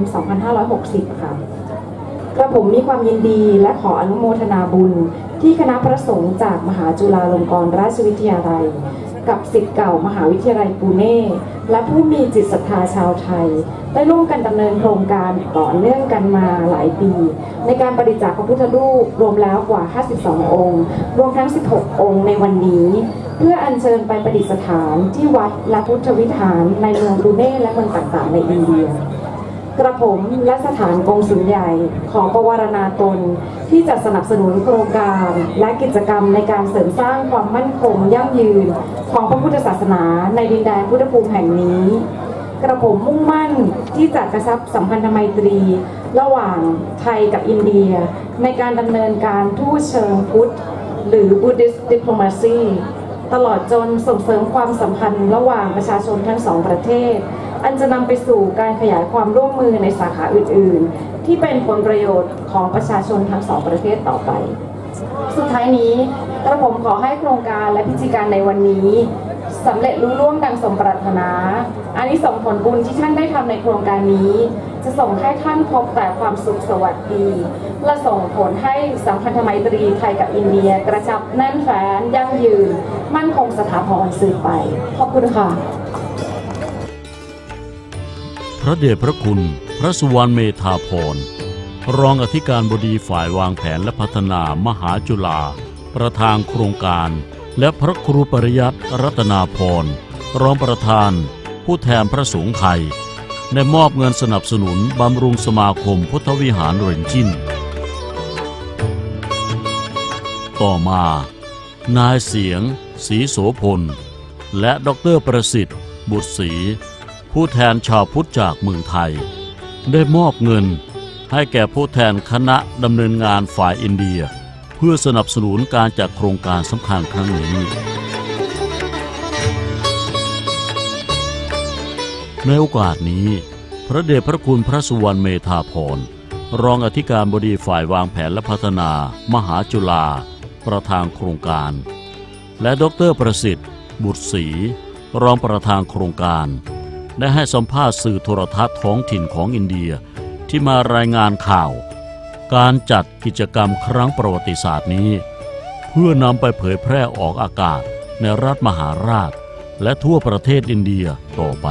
2560 ค่ะกระผมมีความยินดีและขออนุโมทนาบุญที่คณะพระสงฆ์จากมหาจุฬาลงกรณราชวิทยาลัยกับศิษย์เก่ามหาวิทยาลัยปูเน่และผู้มีจิตศรัทธาชาวไทยได้ร่วมกันดำเนินโครงการต่อเนื่องกันมาหลายปีในการบริจาคพระพุทธรูปรวมแล้วกว่า 52 องค์รวมทั้ง 16 องค์ในวันนี้เพื่ออัญเชิญไปประดิษฐานที่วัดและพุทธวิหารในเมืองปูเน่และเมืองต่างๆในอินเดียกระผมและสถานกงสุลใหญ่ขอประวารณาตนที่จะสนับสนุนโครงการและกิจกรรมในการเสริมสร้างความมั่นคงยั่งยืนของพระพุทธศาสนาในดินแดนพุทธภูมิแห่งนี้กระผมมุ่งมั่นที่จะกระชับสัมพันธไมตรีระหว่างไทยกับอินเดียในการดำเนินการทูตเชิงพุทธหรือ Buddhist Diplomacy ตลอดจนส่งเสริมความสัมพันธ์ระหว่างประชาชนทั้งสองประเทศอันจะนำไปสู่การขยายความร่วมมือในสาขาอื่นๆที่เป็นผลประโยชน์ของประชาชนทั้งสองประเทศต่อไปสุดท้ายนี้กระผมขอให้โครงการและพิธีการในวันนี้สำเร็จลุล่วงดังสมปรารถนาอานิสงส์ผลบุญที่ท่านได้ทำในโครงการนี้จะส่งให้ท่านพบแต่ความสุขสวัสดีและส่งผลให้สัมพันธไมตรีไทยกับอินเดียกระชับแน่นแฟ้นยั่งยืนมั่นคงสถาพรสืบไปขอบคุณค่ะพระเดชพระคุณพระสุวรรณเมธาภรณ์รองอธิการบดีฝ่ายวางแผนและพัฒนามหาจุฬาประธานโครงการและพระครูปริยัติรัตนาภรณ์รองประธานผู้แทนพระสงฆ์ไทยได้มอบเงินสนับสนุนบำรุงสมาคมพุทธวิหารเรนจินต่อมานายเสียงศรีโสพลและดร.ประสิทธิ์บุตรศรีผู้แทนชาวพุทธจากเมืองไทยได้มอบเงินให้แก่ผู้แทนคณะดำเนินงานฝ่ายอินเดียเพื่อสนับสนุนการจัดโครงการสำคัญครั้งนี้ในโอกาสนี้พระเดชพระคุณพระสุวรรณเมธาภรณ์รองอธิการบดีฝ่ายวางแผนและพัฒนามหาจุฬาประธานโครงการและดร.ประสิทธิ์บุตรศรีรองประธานโครงการได้ให้สัมภาษณ์สื่อโทรทัศน์ท้องถิ่นของอินเดียที่มารายงานข่าวการจัดกิจกรรมครั้งประวัติศาสตร์นี้เพื่อนำไปเผยแพร่ออกอากาศในรัฐมหาราชและทั่วประเทศอินเดียต่อไป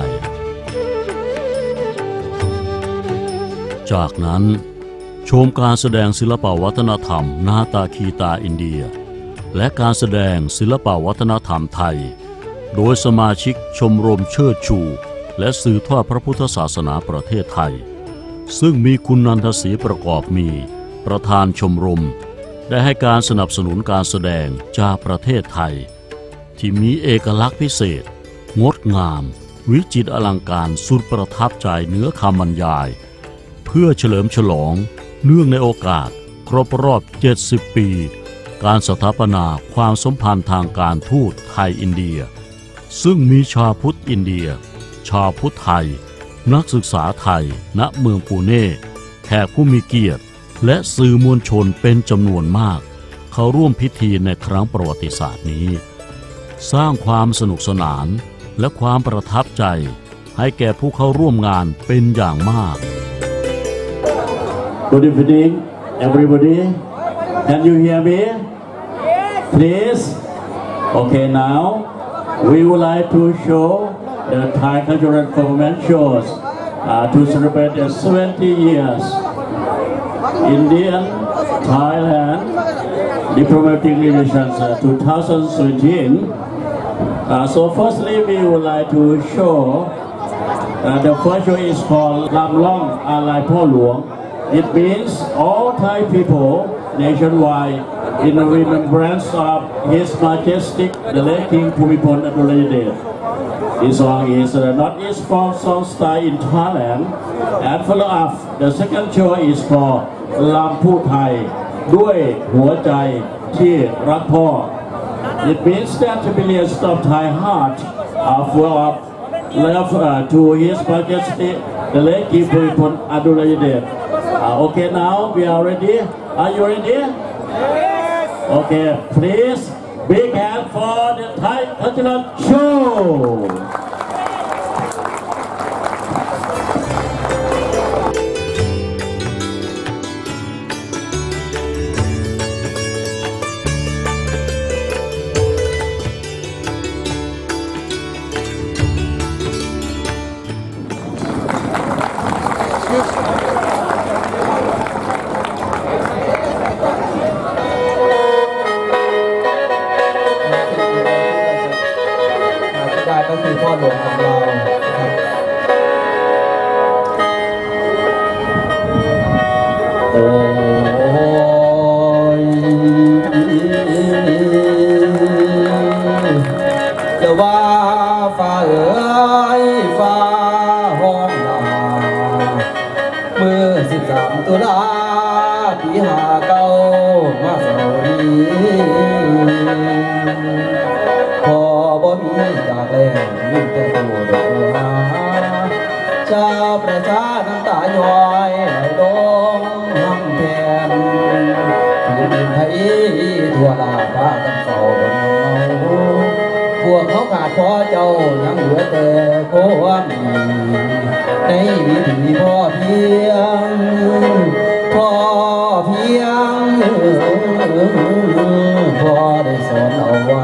จากนั้นชมการแสดงศิลปวัฒนธรรมนาตาคีตาอินเดียและการแสดงศิลปวัฒนธรรมไทยโดยสมาชิกชมรมเชิดชูและสืบทอดพระพุทธศาสนาประเทศไทยซึ่งมีคุณนันทศรีประกอบมีประธานชมรมได้ให้การสนับสนุนการแสดงจากประเทศไทยที่มีเอกลักษณ์พิเศษงดงามวิจิตรอลังการสุดประทับใจเหนือคำบรรยายเพื่อเฉลิมฉลองเนื่องในโอกาสครบรอบ70 ปีการสถาปนาความสัมพันธ์ทางการทูตไทยอินเดียซึ่งมีชาวพุทธอินเดียชาวพุทธไทยนักศึกษาไทยณเมืองปูเน่แขกผู้มีเกียรติและสื่อมวลชนเป็นจำนวนมากเข้าร่วมพิธีในครั้งประวัติศาสตร์นี้สร้างความสนุกสนานและความประทับใจให้แก่ผู้เข้าร่วมงานเป็นอย่างมาก Good evening everybody Can you hear me Please Okay now we would like to show the Thai cultural performance shows to celebrate the 70 years Indian Thailand diplomatic relations 2017 so firstly we would like to show the first show is called ลำล่องอาลัยพ่อหลวง It means all Thai people nationwide in remembrance of His Majesty the late King Bhumibol Adulyadej. This song is the Northeast folk song style in Thailand, and follow up the second show is called ลำพูดไทยด้วยหัวใจที่รักพ่อ It means that millions of Thai hearts are full of love to His Majesty the late King Bhumibol Adulyadej. Okay, now we are ready. Are you ready? Yes. Okay, please big hand for the Thai cultural show. ก็คือพ่อหลวงของเราโอ้ยจะว่าฟ้าเอ๋ยฟ้าห้องนาเมื่อ13 ตุลาปี59มาสรีพอบ่มีจากแลงยิ่งแต่ผู้ดอกหาชาวประชาน้ำตาย้อยไหลลงห้ำแผ่นพื้นดินไทยทั่วลาพากันเฝ้าบนเงาพวกเขาขาดพอเจ้ายังเหลือแต่ความดีในวิถีพ่อเพียงพ่อเพียงพ่อได้สอนเอาไว้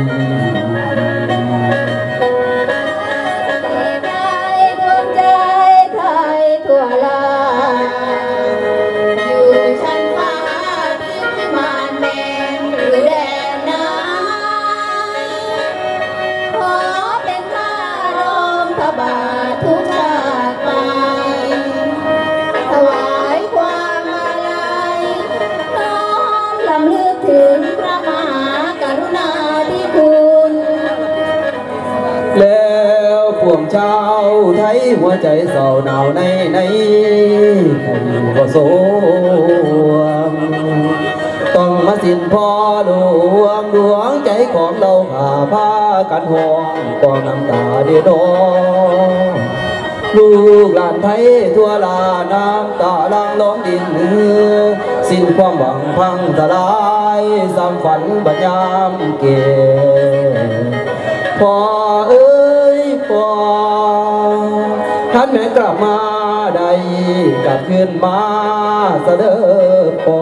แล้วพวกชาวไทยหัวใจเศร้าหนาวในใครก็โศกต้องมาสิ้นพ่อหลวงดวงใจของเราผ่าผ้ากันห่วงกองน้ำตาเดือดร้อนลูกหลานไทยทั่วลาน้ำตาลังล้องดินสิ้นความหวังพังทลายซ้ำฝันบัญยามเกพ่อเอ้ยพ่อท่านแม่กลับมาได้กลับขึ้นมาเสด็จพ่อ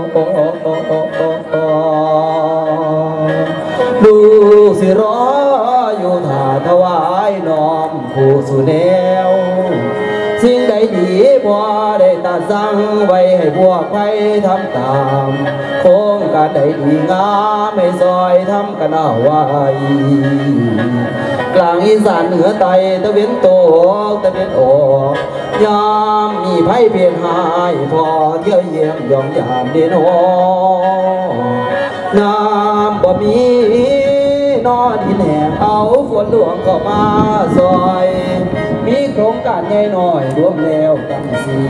ลูกสิรออยู่ท่าถวายน้อมผู้สู่แนวสิ่งใดดีพอได้ตัดสั่งไว้ให้พวกไทยทำตามโครงการใดดีงามไม่ซอยทำกันเอาไว้กลางอีสานเหนือใต้ตะเวนตกตะเวนออกยามมีไผ่เพียรหายพอเที่ยวเยี่ยมยองยามเดนน้ำบ่มีนอดินแห้งเอาฝนหลวงเข้ามาซอยมีโครงการใหญ่หน่อยรวมแล้วตั้ง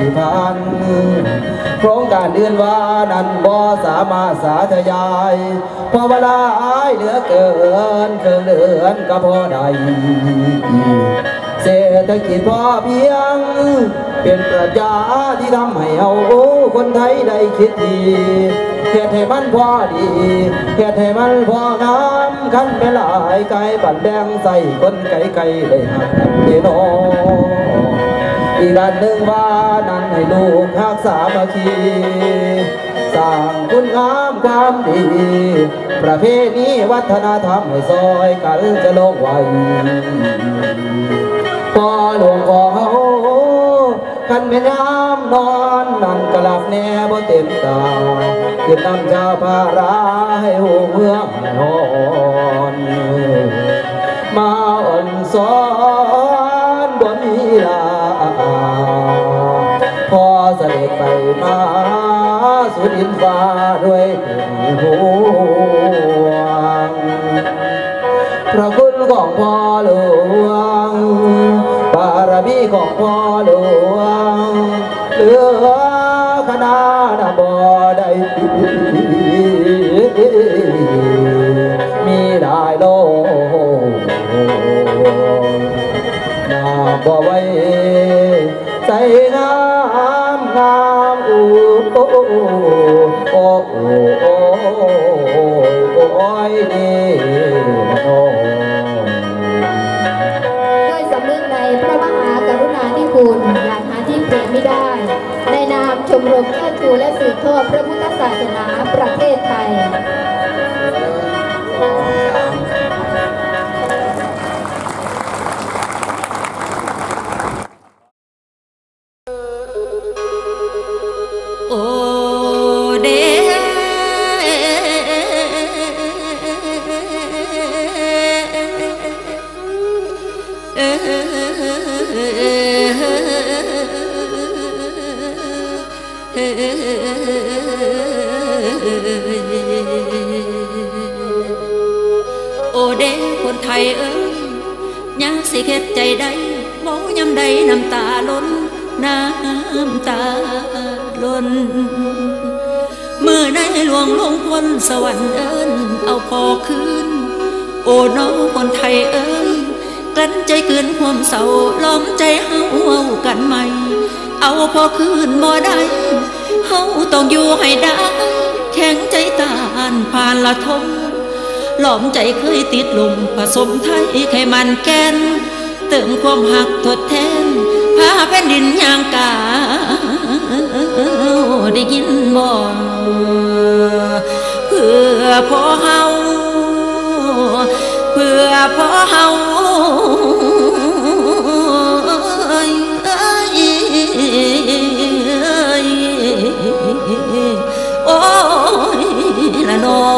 4,000โครงการอื่นว่านั้นบ่สามารถสาธยายพอเวลาเหลือเกินเครื่องเดือนก็พอได้เศรษฐกิจพอเพียงเป็นปรัชญาที่ทำให้เอาคนไทยได้คิดดีเฮ็ดให้มันพอดีเฮ็ดให้มันพองามขั้นเป็นหลายไก่ปั่นแดงใส่คนไก่ได้หักกันเนาะอีกด้านหนึ่งว่านั้นให้ลูกรักษาสามัคคีสร้างคุณงามความดีประเพณีวัฒนธรรมให้ซอยกันจะลงไว้พอหลวงขอเฮากันแม่น้ำนอนนั่นกะหลับแน่บ่เต็มตาขึ้นนำชาวพาราให้หูเมืองนอนมาอ่อนสอนบ่มีลาพอเสด็จไปมาสุดินฟ้าด้วยห่วงพระคุณของพ่อหลวงบารมีของพ่อหลวงเหลือคณะบ่ได้มีหลายโลกนาบ่ไว้ใจงามงามโอ้โอ้โอ้โอ้ยนี่ด้วยสำนึกในพระมหากรุณาธิคุณอย่างหาที่เปรียบไม่ได้ในนามชมรมเชิดชูและสืบทอดพระพุทธศาสนาประเทศไทยโอเดโอเดคนไทยเอ้ยยังสิเข็ดใจได้บ่ยำใดน้ำตาล้นน้ำตาล้นเมื่อในหลวงลงพลสวรรค์เอิญเอาพอคืนโอ้น้องคนไทยเอ้ยกลั้นใจเกินความเศร้าล้อมใจเฮากันใหม่เอาพอคืนบ่ได้เฮาต้องอยู่ให้ได้แข็งใจตานผ่านละทมหลอมใจเคยติดลมผสมไทยไขมันแกนเติมความหักทดแทนพาแผ่นดินย่างกาได้ยินบ่เพื่อพ่อเฮาเพื่อพ่อเฮาโอ้ยละน้อ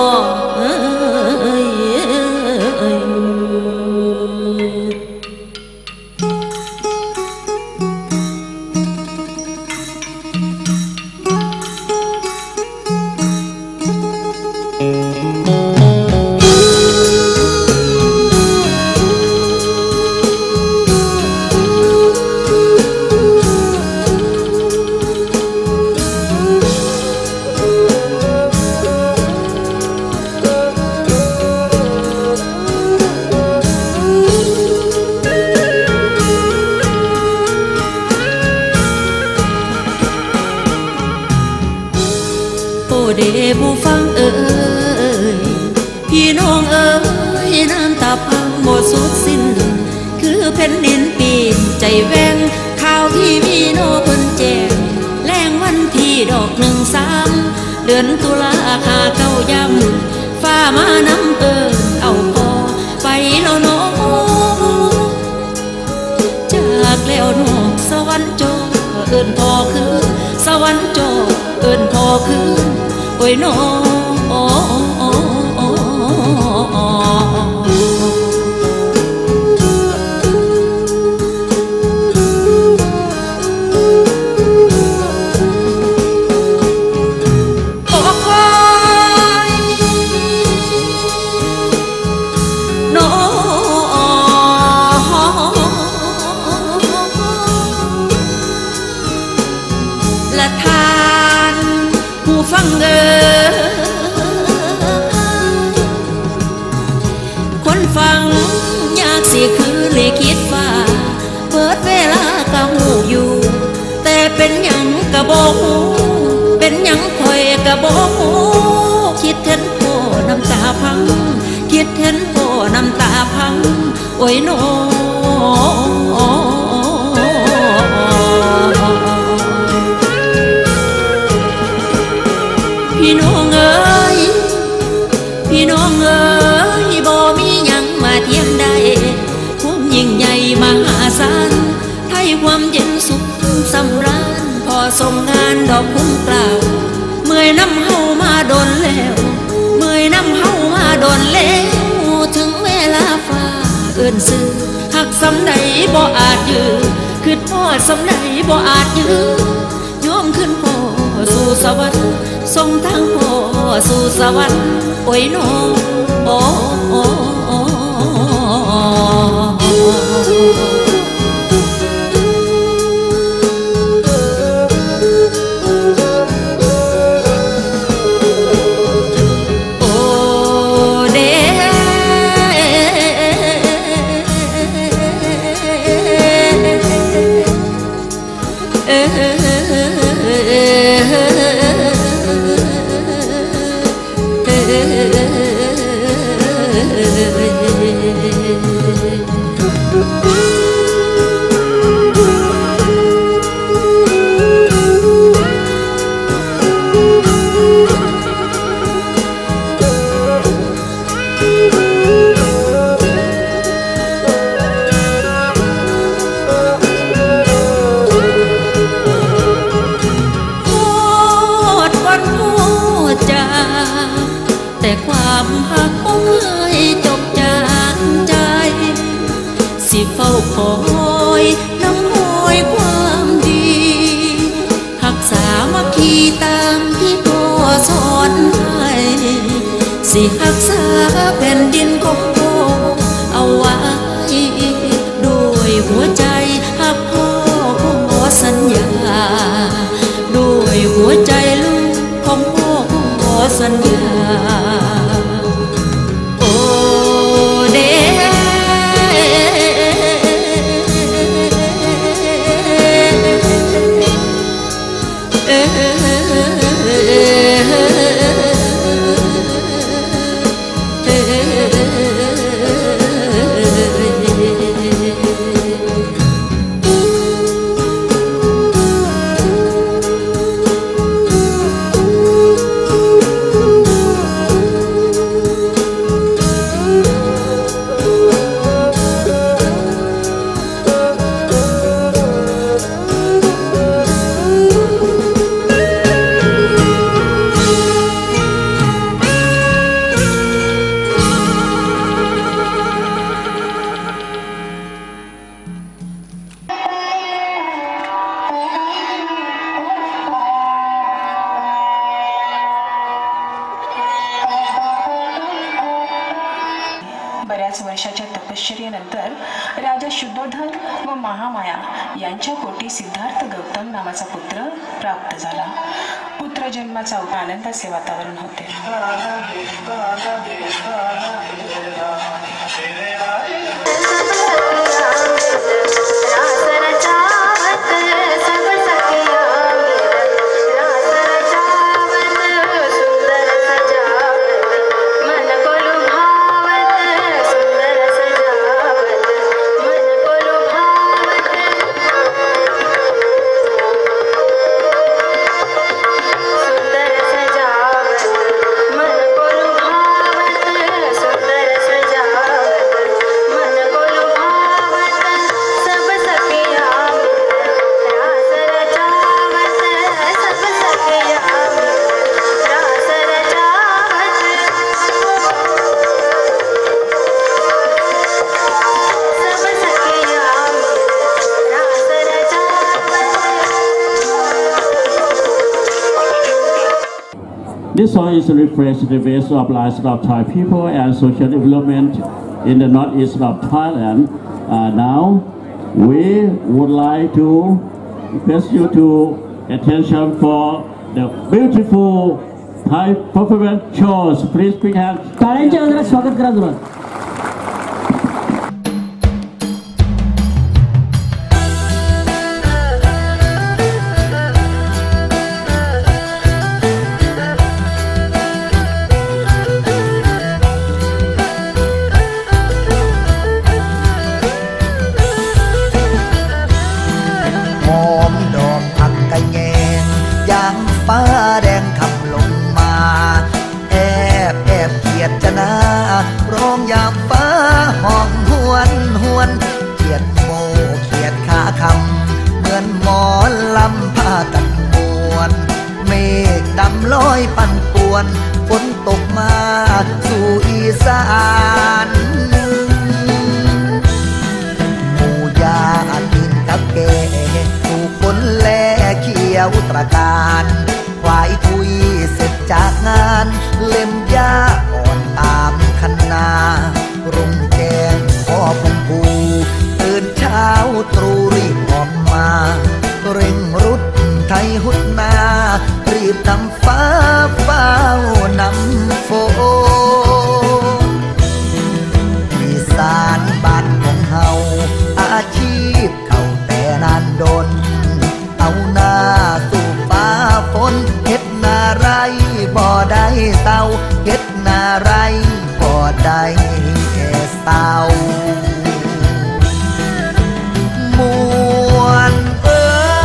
เดผู้ฟังเอ่ยพี่น้องเอ่ยน้ำตาพังหมดสุดสิ้นคือแผ่นดินปีนใจแวงข่าวที่มีโนเพิ่นแจ้งแรงวันที่ดอก13 เดือนตุลาคาเก้ายำฟ้ามาน้ำเอิญเอาพอไปแล้วน้องจากแล้วน้องสวรรค์โจเอิญพอคือสวรรค์โจเอิญพอคือโอ้ยน้องละทานผู้ฟังเอ่ยคนฟังอยากสิคือลิขิตฟ้าเปิดเวลากะหูอยู่แต่เป็นหยังกะบ่ฮู้เป็นหยังคอยกะบ่ฮู้คิดเห็นพ่อน้ำตาพังคิดเห็นพ่อน้ำตาพังโอ้ยน้อพี่น้องเอ๋ยพี่น้องเอ๋ยบ่มีหยังมาเทียมได้ความยิ่งใหญ่มหาศาลไทยความเย็นสุขสำราญพอส่งงานดอกคุ้มกล่าวเมื่อยน้ำเฮามาโดนแล้วเมื่อยน้ำเฮามาโดนแล้วถึงเวลาฟ้าเอิ้นซื้อหักสำใดบ่อาจยื้อคิดพอสำใดบ่อาจยื้อยอมขึ้นพอสวรรค์ส่งทางพ่อสู่สวรรค์โอ้ยน้องโอ้แต่ความหักบ่เคยจบจางใจสิเฝ้าคอยน้ำห้อยความดีหักษามัคคีตามที่พ่อสอนให้สิหักษาแผ่นดินของพ่อเอาไว้ด้วยหัวใจหักพ่อขอสัญญาด้วยหัวใจลูกของพ่อขอสัญญาโอ้เด้ बऱ्याच वर्षाच्या तपश्चर्येनंतर राजा शुद्धोधन व महामाया यांच्या पोटी सिद्धार्थ गौतम नावाचा पुत्र प्राप्त झाला. पुत्र जन्माचा आनंदाचे वातावरण होते. This song is a refresh the ways of lives of Thai people and social development in the northeast of Thailand. Now, we would like to request you to attention for the beautiful Thai performance shows. Please big hands. टाळ्यांच्या गजरात स्वागत करा तुला.ลอยปั่นป่วนฝนตกมาสู่อีสานหมู่ยาดินกับแก่ถูกฝนแลเขียวตระการควายเต่ามวนเอ้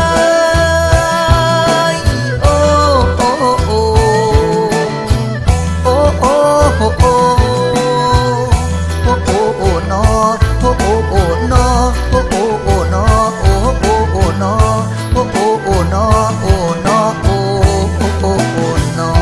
ยโอ้โอ้โอ้โอ้โอ้โอ้โอ้โอ้โอ้โอ้นอโอ้โอ้โอ้นอโอ้โอ้โอ้นอโอ้โอ้โอ้นอโอ้โอ้โอ้นอโอ้นอโอ้โอ้โอ้นอ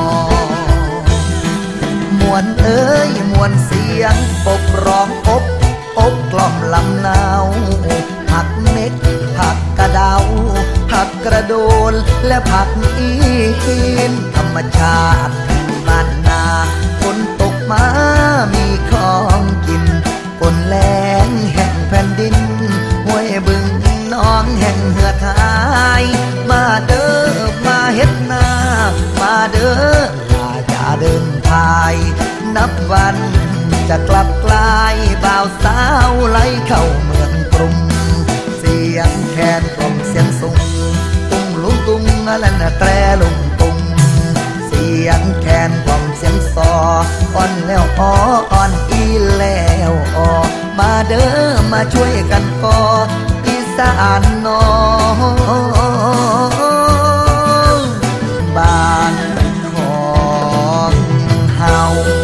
มวนเอ้ยมวนเสียงปกร้องอบกล่อมลำนาวผักเม็ดผักกระเดาผักกระโดนและผักอีนธรรมชาติบ้านนาฝนตกมามีของกินฝนแรงแห่งแผ่นดินห้วยบึงน้องแห่งเหือดหายมาเด้อมาเฮ็ดนามาเด้ออย่าเดินทายนับวันจะกลับกลายบ่าวสาวไหลเข้าเมืองกรุงเสียงแคนกล่อมเสียงสูงตุ้งลุงตุ้งและน่ะแตรลุงตุ้งเสียงแคนกล่อมเสียงซออ่อนแล้วอ่อนอีแล้วมาเด้อมาช่วยกันก่ออีสานน้องบ้านของเฮา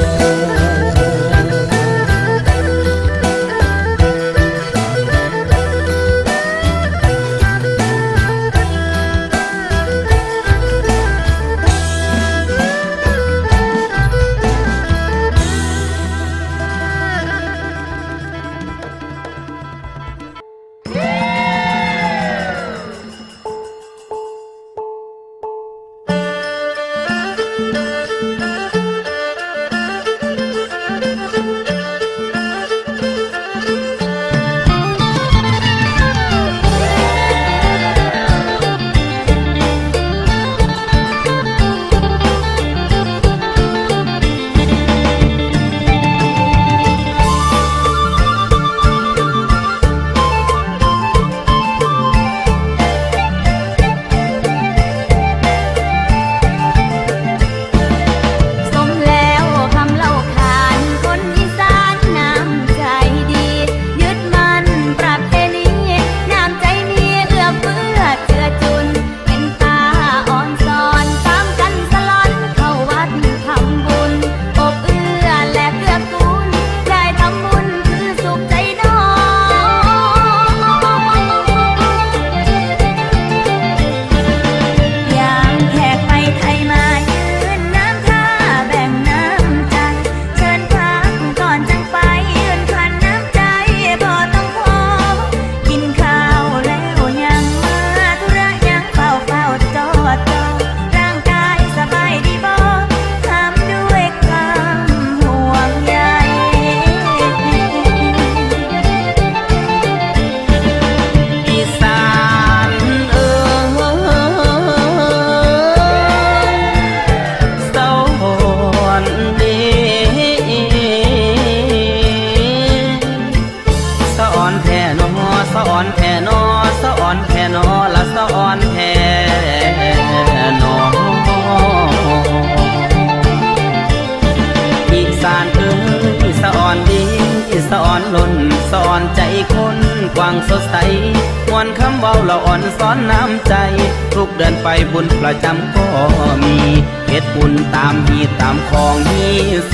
กว้างสดใสมวนคำเว้าละอ่อนซ้อนน้ำใจทุกเดือนไปบุญประจำก็มีเฮ็ดบุญตามฮีตามของฮี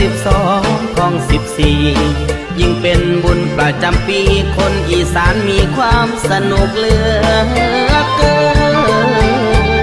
12ของ14ยิ่งเป็นบุญประจำปีคนอีสานมีความสนุกเหลือเกิน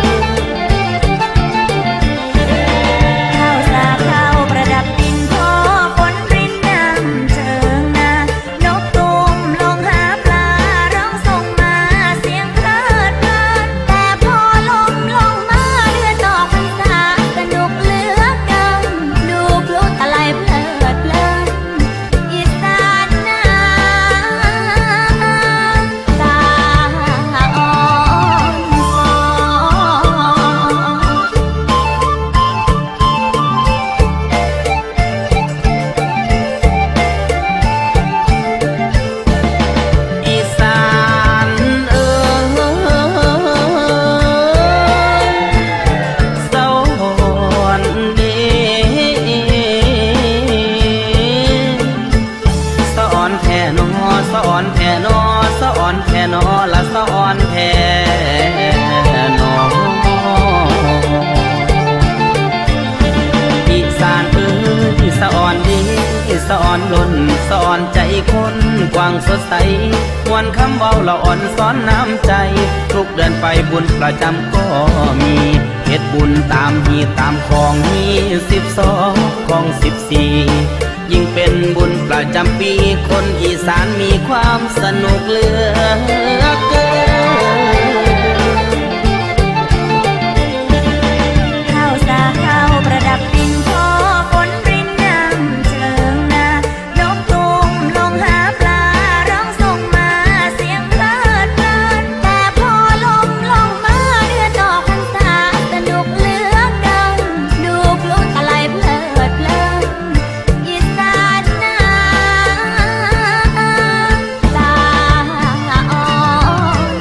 ข้าวสาข้าวประดับดินพอฝนรินน้ำเชิงนานกตูมลงหาปลาร้องส่งมาเสียงเพลิดเพลินแต่พอลมลงมาเดือนดอกพรรษาสนุกเหลือเกินดูพลุตะไลเพลิดเพลินอีสานนาตาอ่อนสอนล้นสอนใจคนกว้างสดใสมวนคำเว้าละอ่อนสอนน้ำใจทุกเดือนไปบุญประจำก็มีเฮ็ดบุญตามฮีตามของมี12ของ14ยิ่งเป็นบุญประจำปีคนอีสานมีความสนุกเหลือเกินข้าวสาข้าวประดับปิ่นทอฝนรินน้ำเจิงนานกตุ้มลงหาปลาร้องส่งมาเสียงเพลิดเพลินแต่พอลมลงมาเดือนออกพรรษาสนุกเหลือเกินดูพลุตะไลเพลิดเพลินอีสานนาตาอ่อน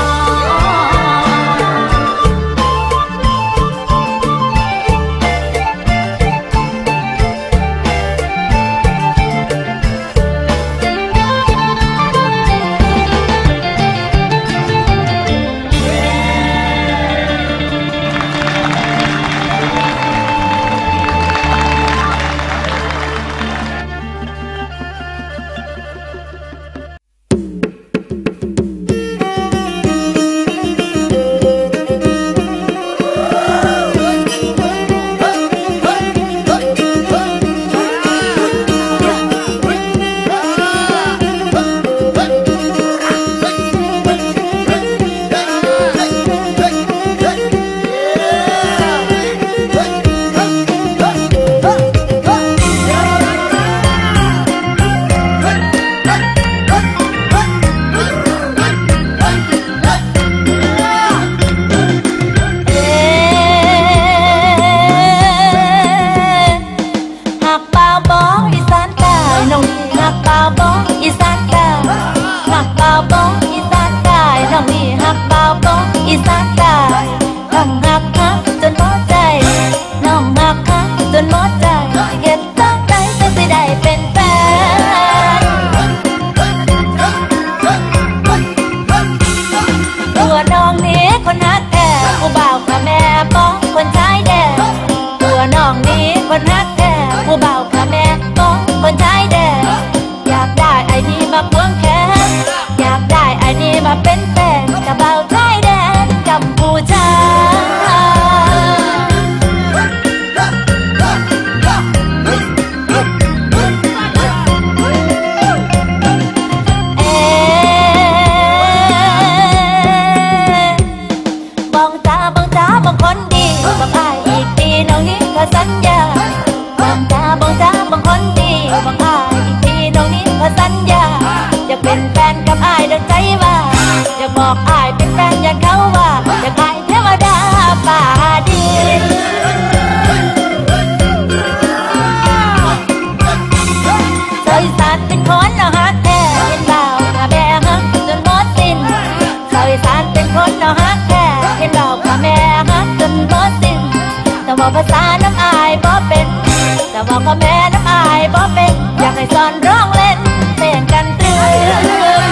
ภาษาน้ำอายบ่เป็นแต่ว่าพ่อแม่น้ำอายบ่เป็นอยากให้สอนร้องเล่นเพลงกันตรึม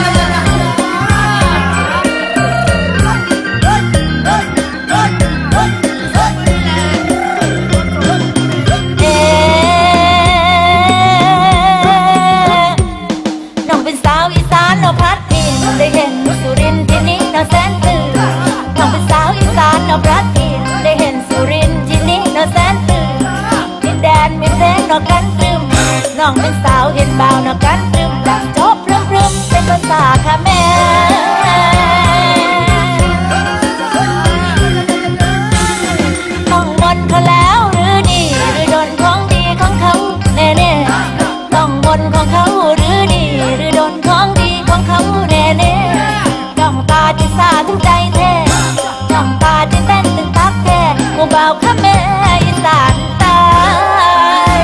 น้องเป็นสาวอีสานน้องพัดพินได้เห็นสุรินทร์ที่นี้น้องแสนตื่นน้องเป็นสาวอีสานน้องพัดพินได้เห็นสุรินทร์ที่นี้น้องแสนตื่นดินแดนมีเพลงน้องกันตรึมน้องเป็นสาวเห็นบ่าวน้องกันตรึมดังโจ๊บพรึมพรึมเป็นภาษาค่ะแม่ต้องมนเขาแล้วหรือดีหรือโดนของดีของเขาแน่แน่ต้องมนของเขาหรือดีหรือโดนของดีของเขาแน่แน่น้องตาจิตสาถึงใจแท้น้องตาจิตเต้นถึงตักแท้ผู้บ่าวค่ะแม่อีสานตาย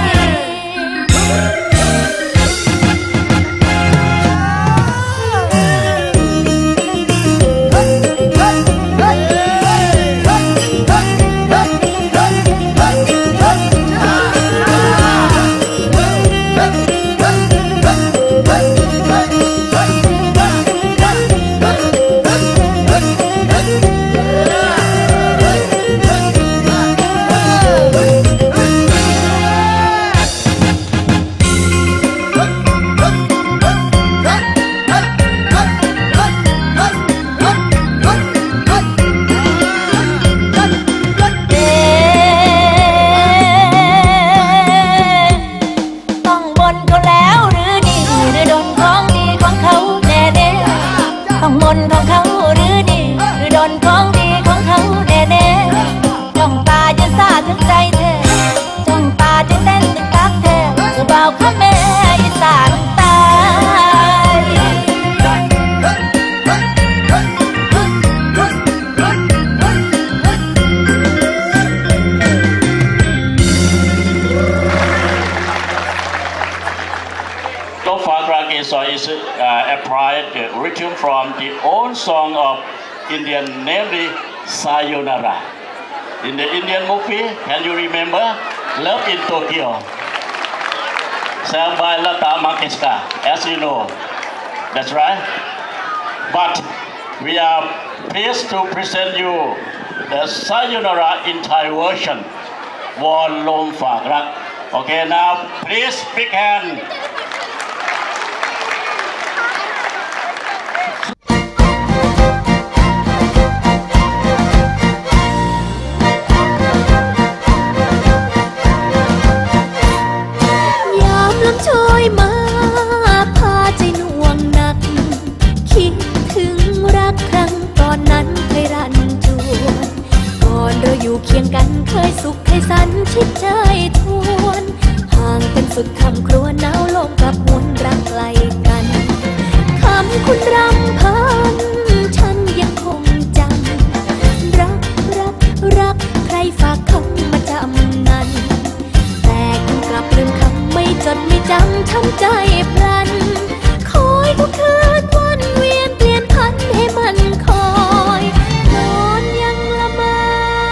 Lomphagrak is applied rhythm from the old song of Indian, namely Sayonara. In the Indian movie, can you remember Love in Tokyo? Sang by Lata Mangeshkar, as you know. That's right. But we are pleased to present you the Sayonara in Thai version, Won Lomphagrak. Okay, now please big hand. เคียงกันเคยสุขเคยสันชิดใจทวนห่างกันสุดคำครวญหนาวลมกับหวนรักไกลกันคำคุณรำพันฉันยังคงจำรักใครฝากคำมาจำนั้นแต่คุณกลับลืมคำไม่จดไม่จำทำใจพลันคอยทุกคืนวันเวียนเปลี่ยนพันให้มันคอยนอนยังละเมอ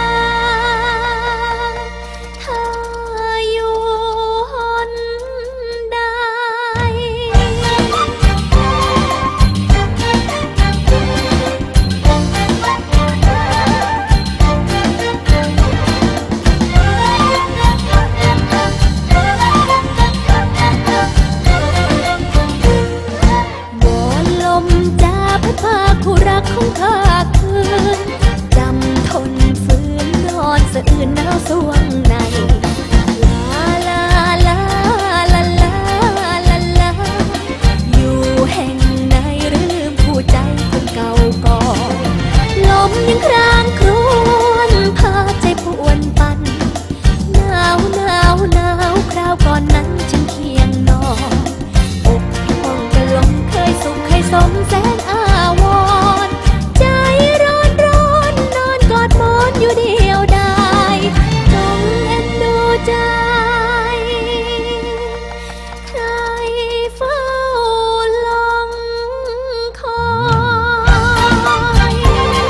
คู่รักของข้าคืนจำทนฝืนนอนสะอื้นหนาวสวงในลาลาลาลาลาลาลาอยู่แห่งไหนหรือลืมผู้ใจคนเก่าก่อนลมยังครางครวญพาใจปวนปั่นหนาวคราวก่อนนั้นฉันเคียงนอนอกห้องกะลมเคยสุขเคยสมแสนอาวรณ์ใจร้อนนอนกอดหมอนอยู่เดียวดายจงเอ็นดูใจใครเฝ้าลงคอย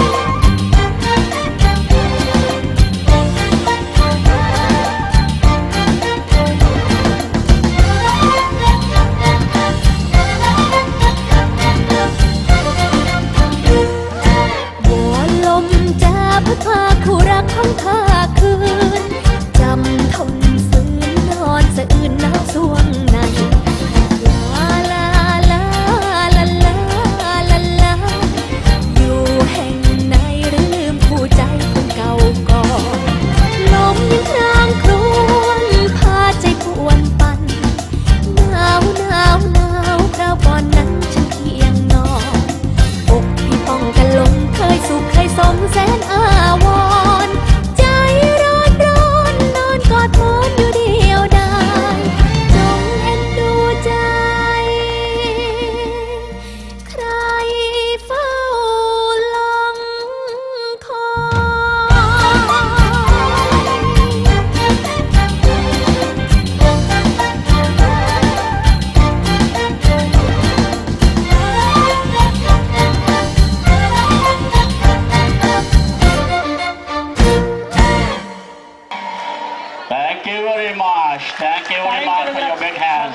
พาคู่รักของข้าคืนจำทนฝืนนอนสะอื้นหนาวสวงในลาลาลาลาลาลาลาอยู่แห่งไหนหรือลืมผู้ใจคนเก่าก่อนลมยังครางครวญพาใจปวนปั่นหนาวคราวก่อนนั้นฉันเคียงนอนอกพี่ป้องกันลมเคยสุขเคยสมแสนอาวรณ์ใจร้อนนอนกอดหมอนอยู่เดียวดายจงเอ็นดูใจใครเฝ้าลงค Thank you very much. Thank you very much for your big hands.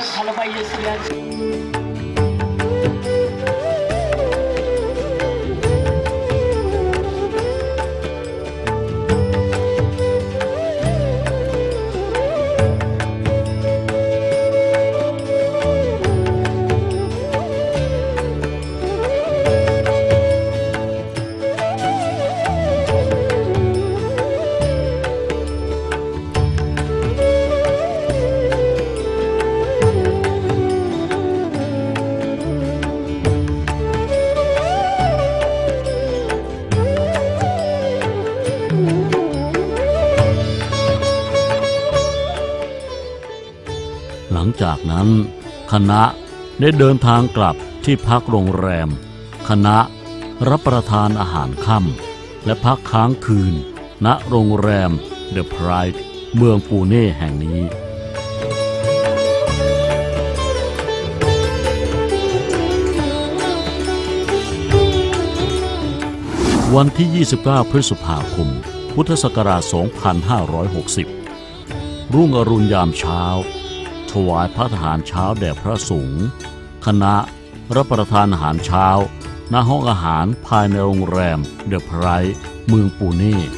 หลังจากนั้นคณะได้เดินทางกลับที่พักโรงแรมคณะรับประทานอาหารค่ำและพักค้างคืนณโรงแรม The Pride เมืองปูเน่แห่งนี้วันที่ 29 พฤษภาคม พุทธศักราช 2560 รุ่งอรุณยามเช้าถวายพระทหารเช้าแด่พระสงฆ์คณะรับประทานอาหารเช้าณห้องอาหารภายในโรงแรมเดอะไพรส์เมืองปูเน่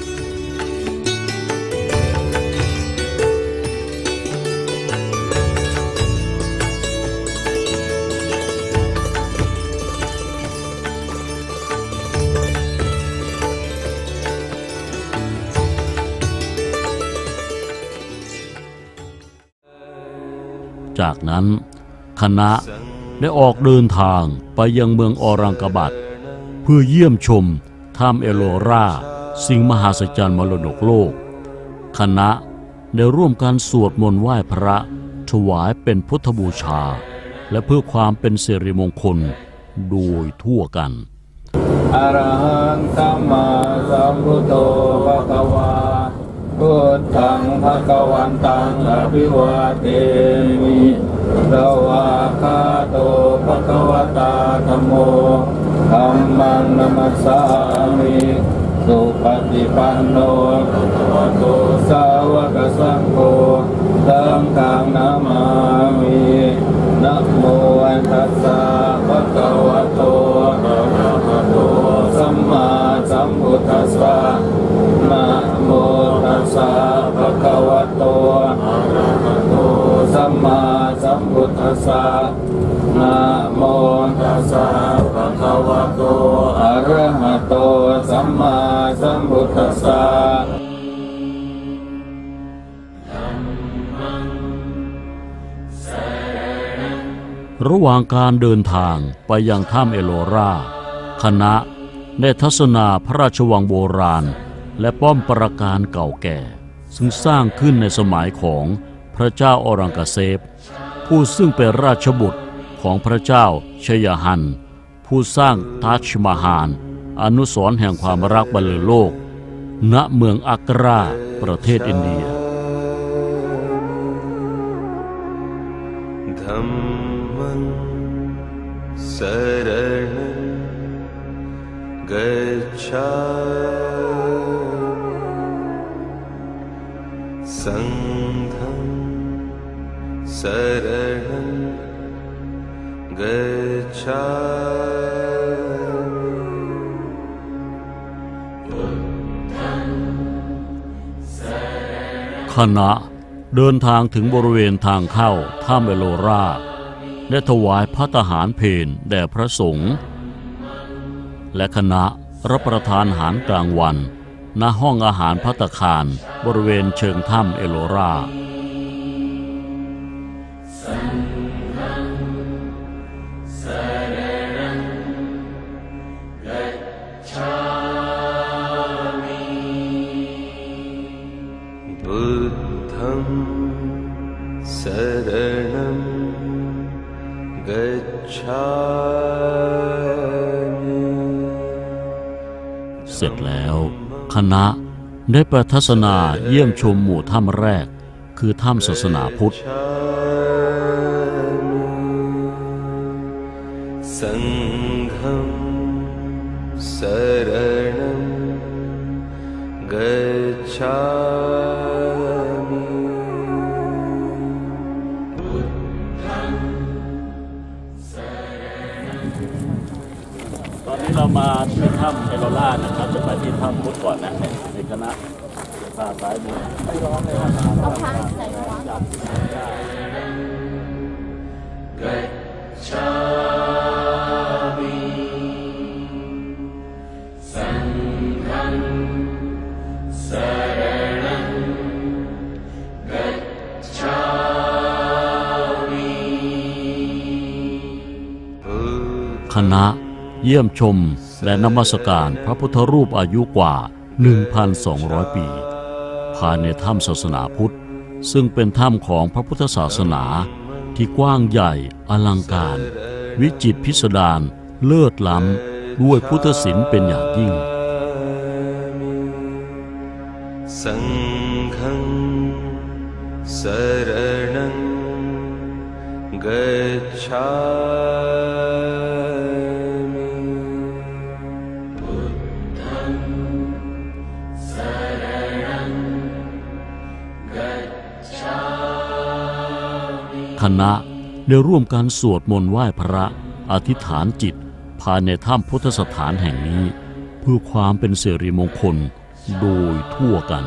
จากนั้นคณะได้ออกเดินทางไปยังเมืองออรังกบัตเพื่อเยี่ยมชมถ้ำเอโลราสิ่งมหัศจรรย์มรดกโลกคณะได้ร่วมกันสวดมนต์ไหว้พระถวายเป็นพุทธบูชาและเพื่อความเป็นสิริมงคลโดยทั่วกันอะระหังสัมมาสัมพุทโธภะคะวาพุทธังภะคะวันตังอภิวาเทมิสวากขาโตภะคะวตาธัมโมธัมมังนัมมัสสามิสุปฏิปันโนภะคะวะโตสาวกสังโฆสังฆังนามามินะโมตัสสะภะคะวะโตอะระหะโตสัมมาสัมพุทธัสสะนะโมตัสสะภะคะวะโตอะระหะโตสัมมาสัมพุทธัสสะนะโมตัสสะภะคะวะโตอะระหะโตสัมมาสัมพุทธัสสะระหว่างการเดินทางไปยังถ้ำเอโลราคณะได้ทัศนาพระราชวังโบราณและป้อมปราการเก่าแก่ซึ่งสร้างขึ้นในสมัยของพระเจ้าอรังกเซปผู้ซึ่งเป็นราชบุตรของพระเจ้าชยฮันผู้สร้างทัชมาฮาลอนุสรณ์แห่งความรักบรรลือโลกณเมืองอักราประเทศอินเดีย Saranam gacchami Sangham Saranam gacchami คณะเดินทางถึงบริเวณทางเข้าถ้ำเอโลราได้ถวายพระทหารเพลแด่พระสงฆ์และคณะรับประทานอาหารกลางวันณห้องอาหารภัตตาคารบริเวณเชิงถ้ำเอโลราบุตธังสรณังเสร็จแล้วคณะได้ไปทัศนาเยี่ยมชมหมู่ถ้ำแรกคือถ้ำศาสนาพุทธสังฆังสรณังกัจฉามิตอนนี้เรามาที่ถ้ำเอโลรานะครับจะไปที่ถ้ำพุทธก่อนนะในคณะพาสายมือไม่ร้องเลยครับต้องพาใส่ร้องกัจฉามิสังฆังสรณังกัจฉามิคณะเยี่ยมชมและนมัสการพระพุทธรูปอายุกว่า 1,200 ปีภายในถ้ำศาสนาพุทธซึ่งเป็นถ้ำของพระพุทธศาสนาที่กว้างใหญ่อลังการวิจิตรพิสดารเลิศล้ำด้วยพุทธศิลป์เป็นอย่างยิ่งสังฆังสรณังกัจฉามิพุทธังณะได้ร่วมกันสวดมนต์ไหว้พระอธิษฐานจิตภายในถ้ำพุทธสถานแห่งนี้เพื่อความเป็นสิริมงคลโดยทั่วกัน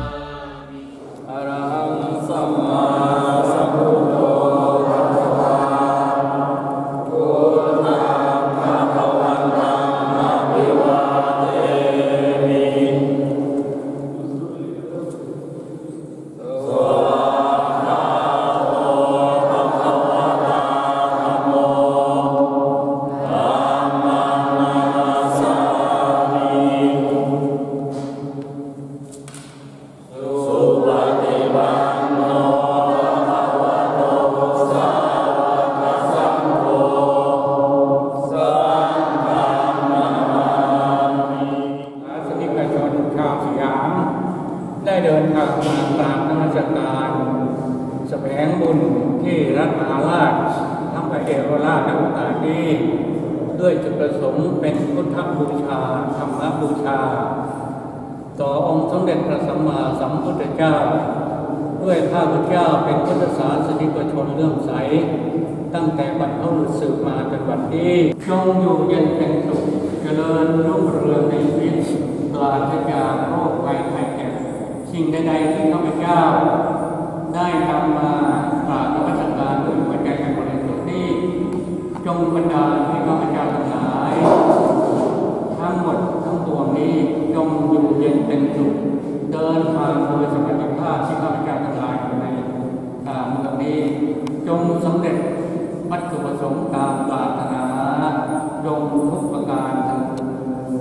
ได้เดินทางมากราบนมัสการแสวงบุญที่รัตนราชทั้งพระเอกราชและอุตานีด้วยจุดประสงค์เป็นพุทธบูชาธรรมบูชาต่อองค์สมเด็จพระสัมมาสัมพุทธเจ้าด้วยข้าพเจ้าเป็นพุทธศาสนิกชนเลื่อมใสตั้งแต่บรรพบุรุษสืบมาจนบัดนี้จงอยู่เย็นเป็นสุขเจริญรุ่งเรืองในชีวิตปราศจากโรคภัยไข้เจ็บสิ่งใดๆที่ข้าพเจ้าได้ทำมากราบนมัสการด้วยหัวใจอันบริสุทธิ์นี้จงบันดาลให้ข้าพเจ้าทั้งหลายทั้งหมดทั้งปวงนี้จงอยู่เย็นเป็นสุขเดินทางโดยสวัสดิภาพที่ข้าพเจ้าทั้งหลายอยู่ในเมืองนี้จงสำเร็จวัตถุประสงค์ตามปรารถนาจงทุกประการทั้งปวง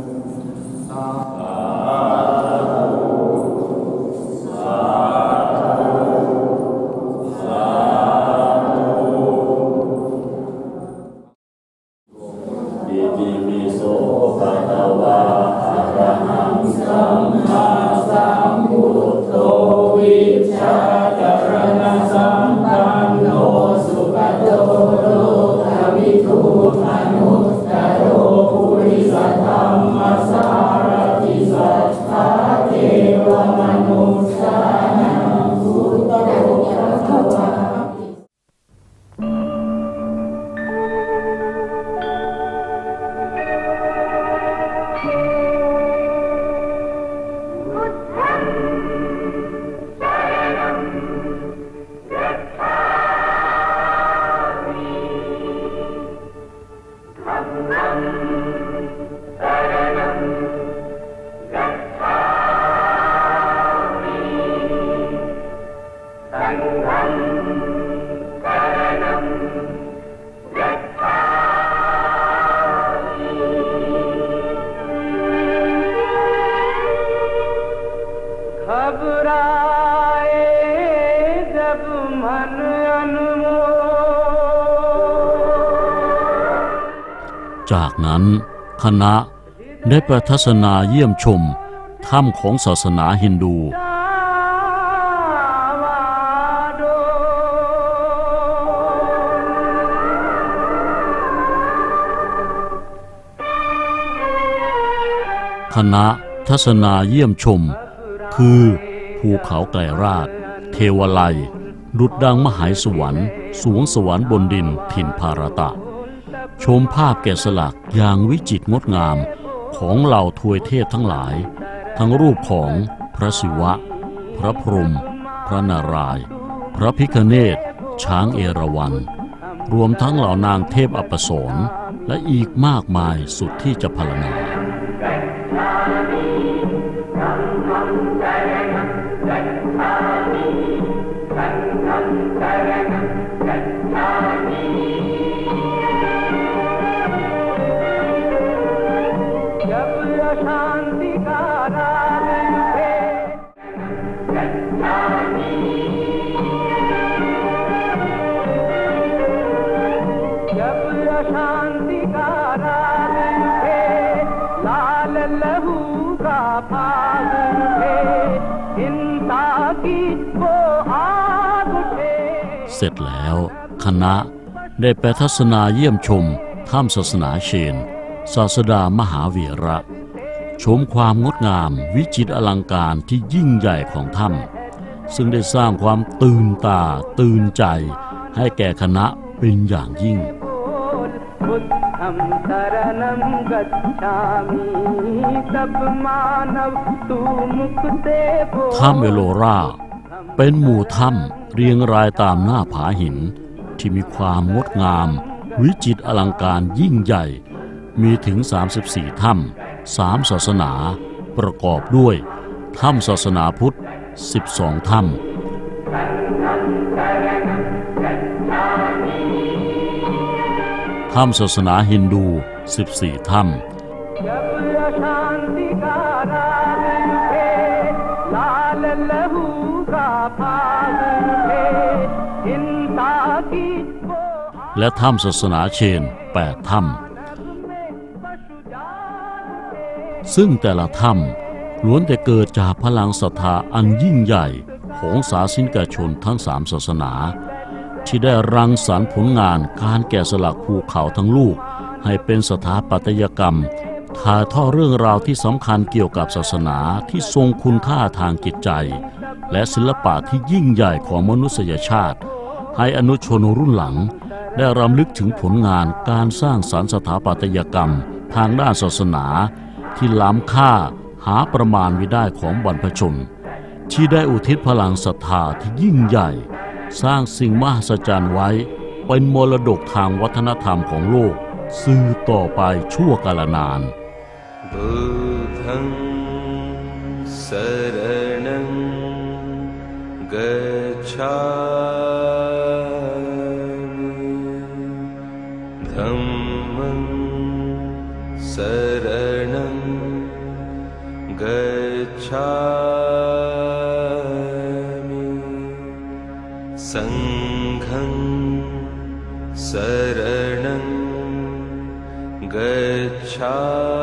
จากนั้นคณะได้ไปทัศนาเยี่ยมชมถ้ำของศาสนาฮินดูคณะทัศนาเยี่ยมชมคือภูเขาไกรราชเทวไลยดุจดังมหายสวรรค์สวงสวรรค์บนดินถิ่นภารตะชมภาพแกะสลักอย่างวิจิตรงดงามของเหล่าทวยเทพทั้งหลายทั้งรูปของพระศิวะพระพรหมพระนารายณ์พระพิฆเนศช้างเอราวัณรวมทั้งเหล่านางเทพอัปสรและอีกมากมายสุดที่จะพรรณนาเสร็จแล้วคณะได้ไปทัศนาเยี่ยมชมถ้ำศาสนาเชนศาสดามหาวีระชมความงดงามวิจิตรอลังการที่ยิ่งใหญ่ของถ้ำซึ่งได้สร้างความตื่นตาตื่นใจให้แก่คณะเป็นอย่างยิ่งถ้ำเอโลราเป็นหมู่ถ้ำเรียงรายตามหน้าผาหินที่มีความงดงามวิจิตรอลังการยิ่งใหญ่มีถึง34ถ้ำ3ศาสนาประกอบด้วยถ้ำศาสนาพุทธ12ถ้ำถ้ำศาสนาฮินดู14ถ้ำและถ้ำศาสนาเชน8ถ้ำซึ่งแต่ละถ้ำล้วนแต่เกิดจากพลังศรัทธาอันยิ่งใหญ่ของศาสนิกชนทั้ง3ศาสนาที่ได้รังสรรค์ผลงานการแกะสลักภูเขาทั้งลูกให้เป็นสถาปัตยกรรมถ่ายทอดเรื่องราวที่สำคัญเกี่ยวกับศาสนาที่ทรงคุณค่าทางจิตใจและศิลปะที่ยิ่งใหญ่ของมนุษยชาติให้อนุชนรุ่นหลังได้รำลึกถึงผลงานการสร้างสรรค์สถาปัตยกรรมทางด้านศาสนาที่ล้ำค่าหาประมาณมิได้ของบรรพชนที่ได้อุทิศพลังศรัทธาที่ยิ่งใหญ่สร้างสิ่งมหัศจรรย์ไว้เป็นมรดกทางวัฒนธรรมของโลกสืบต่อไปชั่วกาลนานบุธังสรณังกัจฉามิธัมมังสรณังกัจฉามิสังฆังสรณังกัจฉา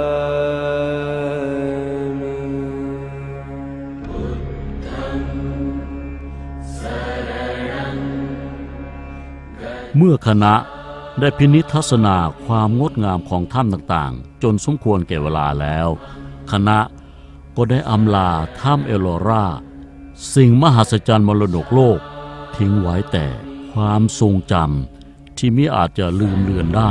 มิพุทธังสรณังเมื่อคณะได้พินิจทัศนาความงดงามของถ้ำต่างๆจนสมควรแก่เวลาแล้วคณะก็ได้อำลาถ้ำเอโลราสิ่งมหัศจรรย์มรดกโลกทิ้งไว้แต่ความทรงจำที่มิอาจจะลืมเลือนได้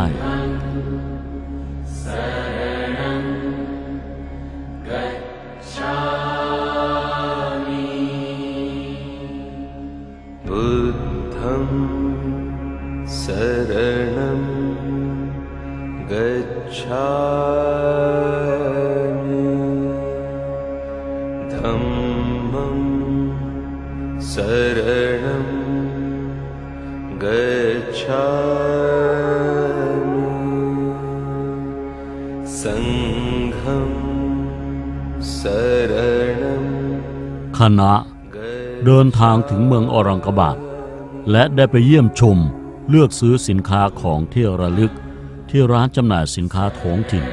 บุธังสรณังกัจฉามิธัมมังสรณังกัจฉามิสังฆังสรณังคณะเดินทางถึงเมืองออรังกบาตและได้ไปเยี่ยมชมเลือกซื้อสินค้าของที่ระลึกที่ร้านจำหน่ายสินค้าท้องถิ่น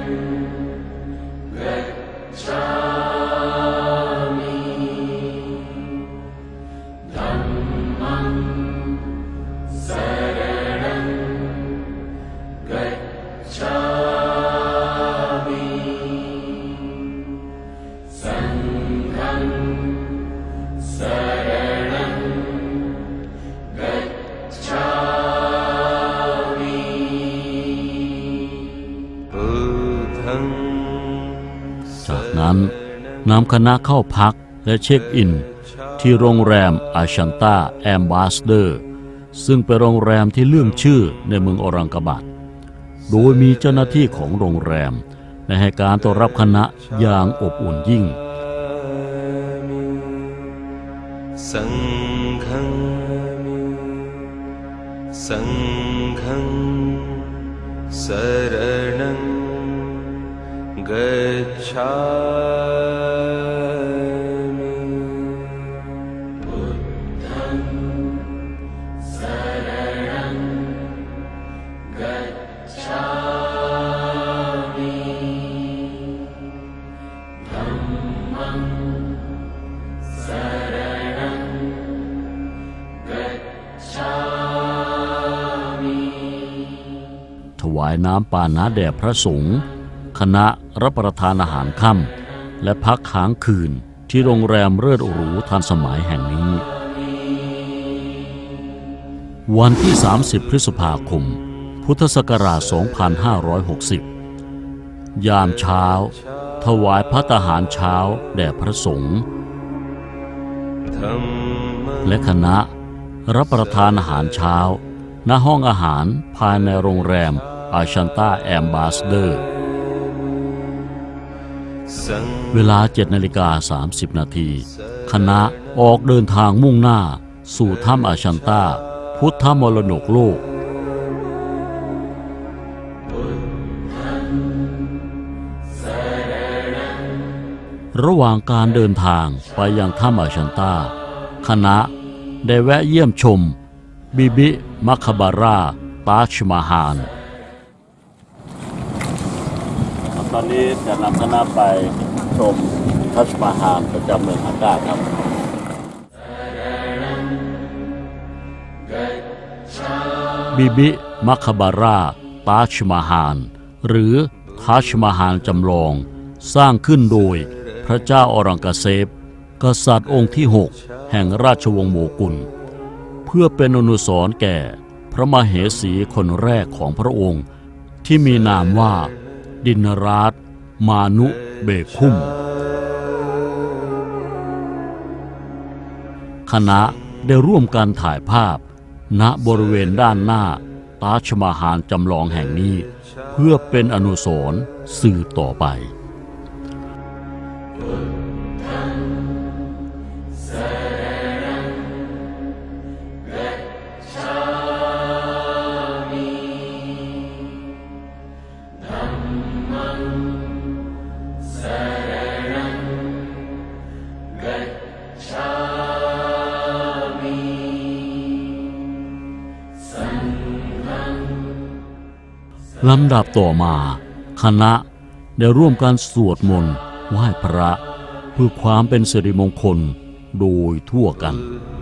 จากนั้นนำคณะเข้าพักและเช็คอินที่โรงแรมอาชันตาแอมบาสเดอร์ซึ่งเป็นโรงแรมที่เลื่องชื่อในเมืองออรังกบาตโดยมีเจ้าหน้าที่ของโรงแรมได้ให้การต้อนรับคณะอย่างอบอุ่นยิ่งสังฆังสังฆังสรณังกัจฉามิพุทธังสรณังกัจฉามิธัมมังสรณังกัจฉามิถวายน้ำปานะแด่พระสงฆ์คณะรับประทานอาหารค่ำและพักค้างคืนที่โรงแรมเลิศหรูทันสมัยแห่งนี้วันที่ 30 พฤษภาคม พุทธศักราช 2560 ยามเช้าถวายภัตตาหารเช้าแด่พระสงฆ์และคณะรับประทานอาหารเช้าณห้องอาหารภายในโรงแรมอาชันต้าแอมบาสเดอร์เวลา 7:30 นาทีคณะออกเดินทางมุ่งหน้าสู่ถ้ำอาชันต้าพุทธมรดกโลกระหว่างการเดินทางไปยังถ้ำอาชันต้าคณะได้แวะเยี่ยมชมบิบิมัคคบาราตาชมาฮาลตอนนี้จะนำคณะไปชมทัชมาฮาลประจำเมืองฮากาครับบิบิมัคคบาราตาชมาฮาลหรือทัชมาฮาลจำลองสร้างขึ้นโดยพระเจ้าอรังกเซปกษัตริย์องค์ที่ 6 แห่งราชวงศ์โมกุลเพื่อเป็นอนุสรณ์แก่พระมเหสีคนแรกของพระองค์ที่มีนามว่าดินราชมานุเบคุมคณะได้ร่วมกันถ่ายภาพณบริเวณด้านหน้าตาชมาฮาลจำลองแห่งนี้เพื่อเป็นอนุสรณ์สืบต่อไปลำดับต่อมาคณะได้ร่วมกันสวดมนต์ไหว้พระเพื่อความเป็นสิริมงคลโดยทั่วกัน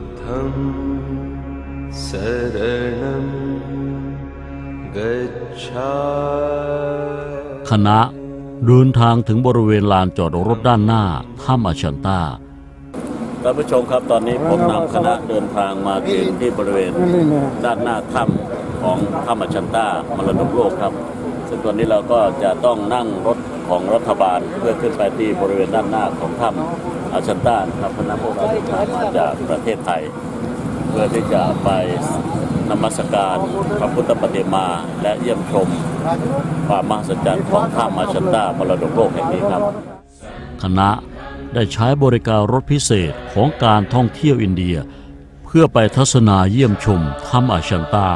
คณะเดินทางถึงบริเวณลานจอดรถด้านหน้าถ้ำอาชันต้าท่านผู้ชมครับตอนนี้ผมนำคณะเดินทางมาถึงที่บริเวณด้านหน้าถ้ำของถ้ำอาชันต้ามรดกโลกครับซึ่งตอนนี้เราก็จะต้องนั่งรถของรัฐบาลเพื่อขึ้นไปที่บริเวณด้านหน้าของถ้ำอาชันต้าครับคณะพวกเราเดินทางมาจากประเทศไทยเพื่อที่จะไปนมัสการพระพุทธปฏิมาและเยี่ยมชมความมหัศจรรย์ของถ้ำอาชันต้ามรดกโลกแห่งนี้ครับคณะได้ใช้บริการรถพิเศษของการท่องเที่ยวอินเดียเพื่อไปทัศนาเยี่ยมชมถ้ำอาชันต้า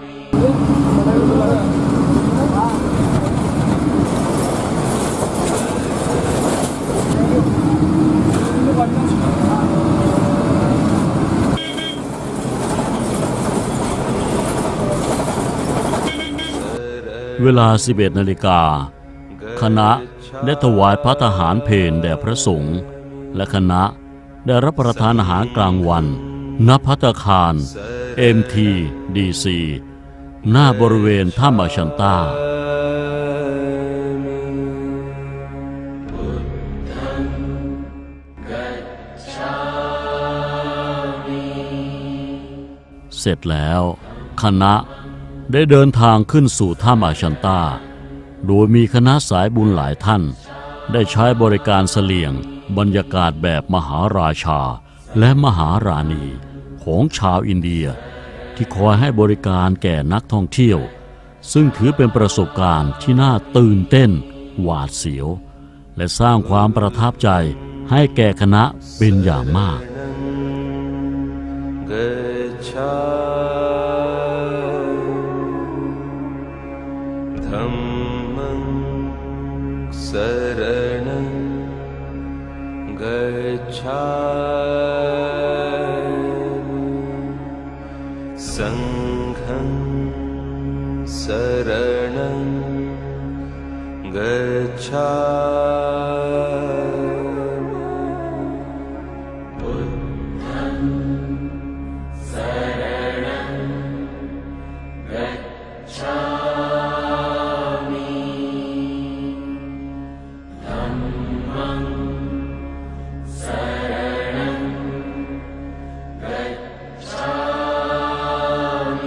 เวลา 11 นาฬิกาคณะได้ถวายภัตตาหารเพลแด่พระสงฆ์และคณะได้รับประทานอาหารกลางวันณภัตตาคาร MTDC หน้าบริเวณถ้ำอาชันต้าเสร็จแล้วคณะได้เดินทางขึ้นสู่ถ้ำอาชันต้าโดยมีคณะสายบุญหลายท่านได้ใช้บริการเสลี่ยงบรรยากาศแบบมหาราชาและมหาราณีของชาวอินเดียที่คอยให้บริการแก่นักท่องเที่ยวซึ่งถือเป็นประสบการณ์ที่น่าตื่นเต้นหวาดเสียวและสร้างความประทับใจให้แก่คณะเป็นอย่างมาก Saranam gacchami Sangham saranam gacchami Buddham saranam gacchami Saranam gacchami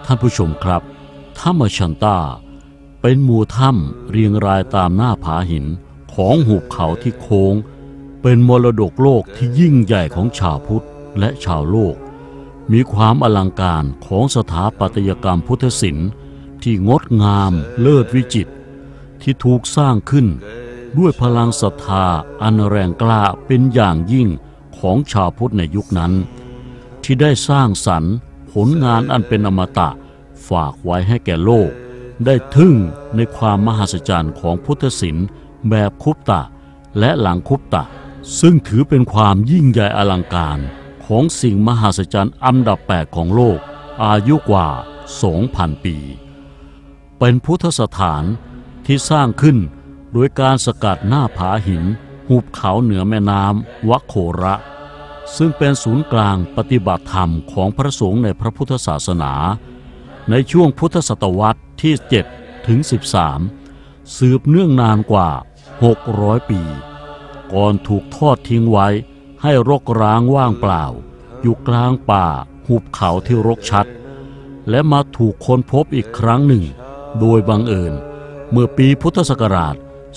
ท่านผู้ชมครับถ้ำอชันตาเป็นหมู่ถ้ำเรียงรายตามหน้าผาหินของหุบเขาที่โค้งเป็นมรดกโลกที่ยิ่งใหญ่ของชาวพุทธและชาวโลกมีความอลังการของสถาปัตยกรรมพุทธศิลป์ที่งดงามเลิศวิจิตรที่ถูกสร้างขึ้นด้วยพลังศรัทธาอันแรงกล้าเป็นอย่างยิ่งของชาวพุทธในยุคนั้นที่ได้สร้างสรรค์ผลงานอันเป็นอมตะฝากไว้ให้แก่โลกได้ทึ่งในความมหัศจรรย์ของพุทธศิลป์แบบคุปตะและหลังคุปตะซึ่งถือเป็นความยิ่งใหญ่อลังการของสิ่งมหัศจรรย์อันดับ8ของโลกอายุกว่า 2,000 ปีเป็นพุทธสถานที่สร้างขึ้นโดยการสกัดหน้าผาหินหุบเขาเหนือแม่น้ำวโคระซึ่งเป็นศูนย์กลางปฏิบัติธรรมของพระสงฆ์ในพระพุทธศาสนาในช่วงพุทธศตวรรษที่7 ถึง 13สืบเนื่องนานกว่า600 ปีก่อนถูกทอดทิ้งไว้ให้รกร้างว่างเปล่าอยู่กลางป่าหุบเขาที่รกชัดและมาถูกค้นพบอีกครั้งหนึ่งโดยบังเอิญเมื่อปีพุทธศักราช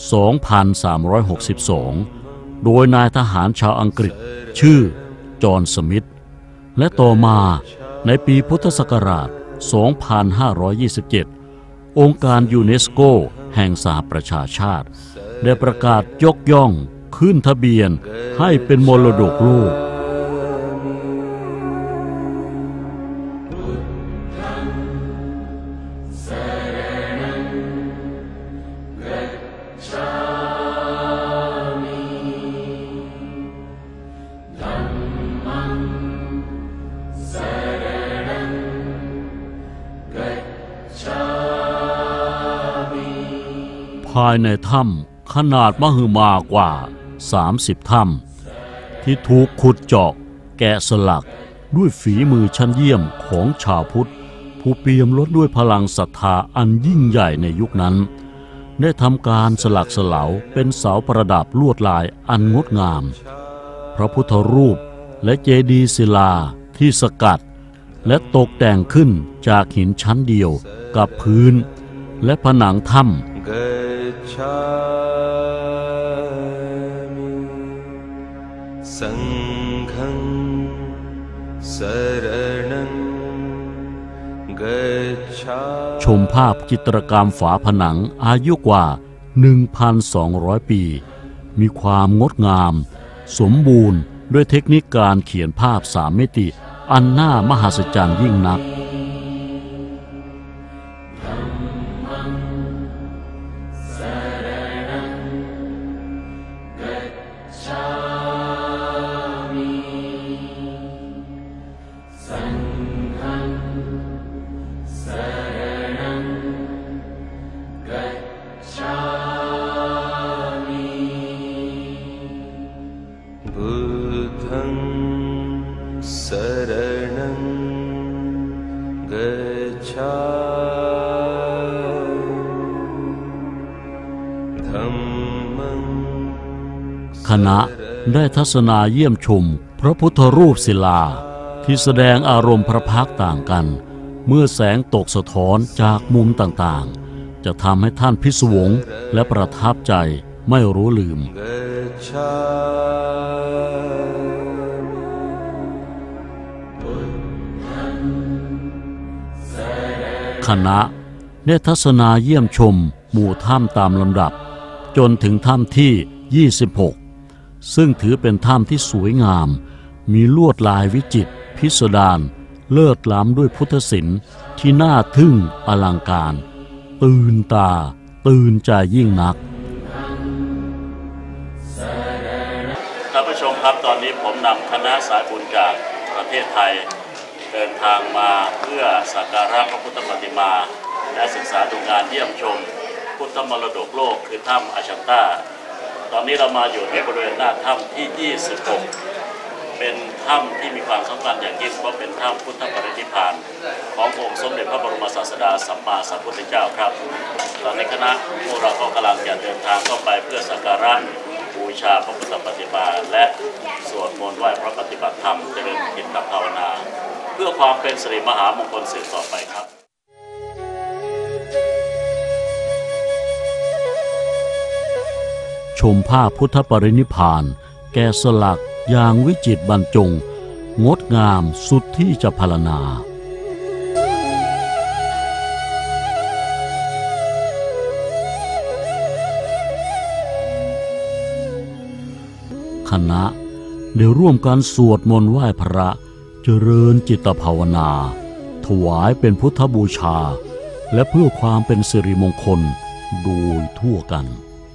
2362 โดยนายทหารชาวอังกฤษชื่อจอห์นสมิธและต่อมาในปีพุทธศักราช 2527 องค์การยูเนสโกแห่งสหประชาชาติได้ประกาศยกย่องขึ้นทะเบียนให้เป็นมรดกโลกภายในถ้ำขนาดมหึมากว่า30 ถ้ำที่ถูกขุดเจาะแกะสลักด้วยฝีมือชั้นเยี่ยมของชาวพุทธผู้เปี่ยมล้นด้วยพลังศรัทธาอันยิ่งใหญ่ในยุคนั้นได้ทำการสลักสลาวเป็นเสาประดับลวดลายอันงดงามพระพุทธรูปและเจดีย์ศิลาที่สกัดและตกแต่งขึ้นจากหินชั้นเดียวกับพื้นและผนังถ้ำสังฆังสรณังกัจฉามิชมภาพจิตรกรรมฝาผนังอายุกว่า 1,200 ปีมีความงดงามสมบูรณ์ด้วยเทคนิคการเขียนภาพ3 มิติอันน่ามหัศจรรย์ยิ่งนักคณะได้ทัศนาเยี่ยมชมพระพุทธรูปศิลาที่แสดงอารมณ์พระพักตร์ต่างกันเมื่อแสงตกสะท้อนจากมุมต่างๆจะทำให้ท่านพิศวงและประทับใจไม่รู้ลืมคณะได้ทัศนาเยี่ยมชมหมู่ถ้ำตามลำดับจนถึงถ้ำที่ 26 ซึ่งถือเป็นถ้ำที่สวยงามมีลวดลายวิจิตรพิสดารเลิศล้ำด้วยพุทธศิลป์ที่น่าทึ่งอลังการตื่นตาตื่นใจยิ่งนักท่านผู้ชมครับตอนนี้ผมนำคณะสายบุญจากประเทศไทยเดินทางมาเพื่อสักการะพระพุทธปฏิมาและศึกษาดูงานเยี่ยมชมพุทธมรดกโลกคือถ้ำอชันตาตอนนี้เรามาอยู่ในบริเวณหน้าถ้ำที่ 26 เป็นถ้ำที่มีความสำคัญอย่างยิ่งเพราะเป็นถ้ำพุทธปรินิพพานขององค์สมเด็จพระบรมศาสดาสัมมาสัมพุทธเจ้าครับตอนนี้คณะพวกเราก็กำลังจะเดินทางเข้าไปเพื่อสักการะบูชาพระพุทธปฏิมาและสวดมนต์ไหว้พระปฏิบัติธรรมเจริญจิตภาวนาเพื่อความเป็นสิริมหามงคลสืบต่อไปครับมภาพพุทธปรินิพพานแกะสลักอย่างวิจิตรบรรจงงดงามสุดที่จะพรรณนาคณะได้ร่วมกันสวดมนต์ไหว้พระเจริญจิตภาวนาถวายเป็นพุทธบูชาและเพื่อความเป็นสิริมงคลโดยทั่วกัน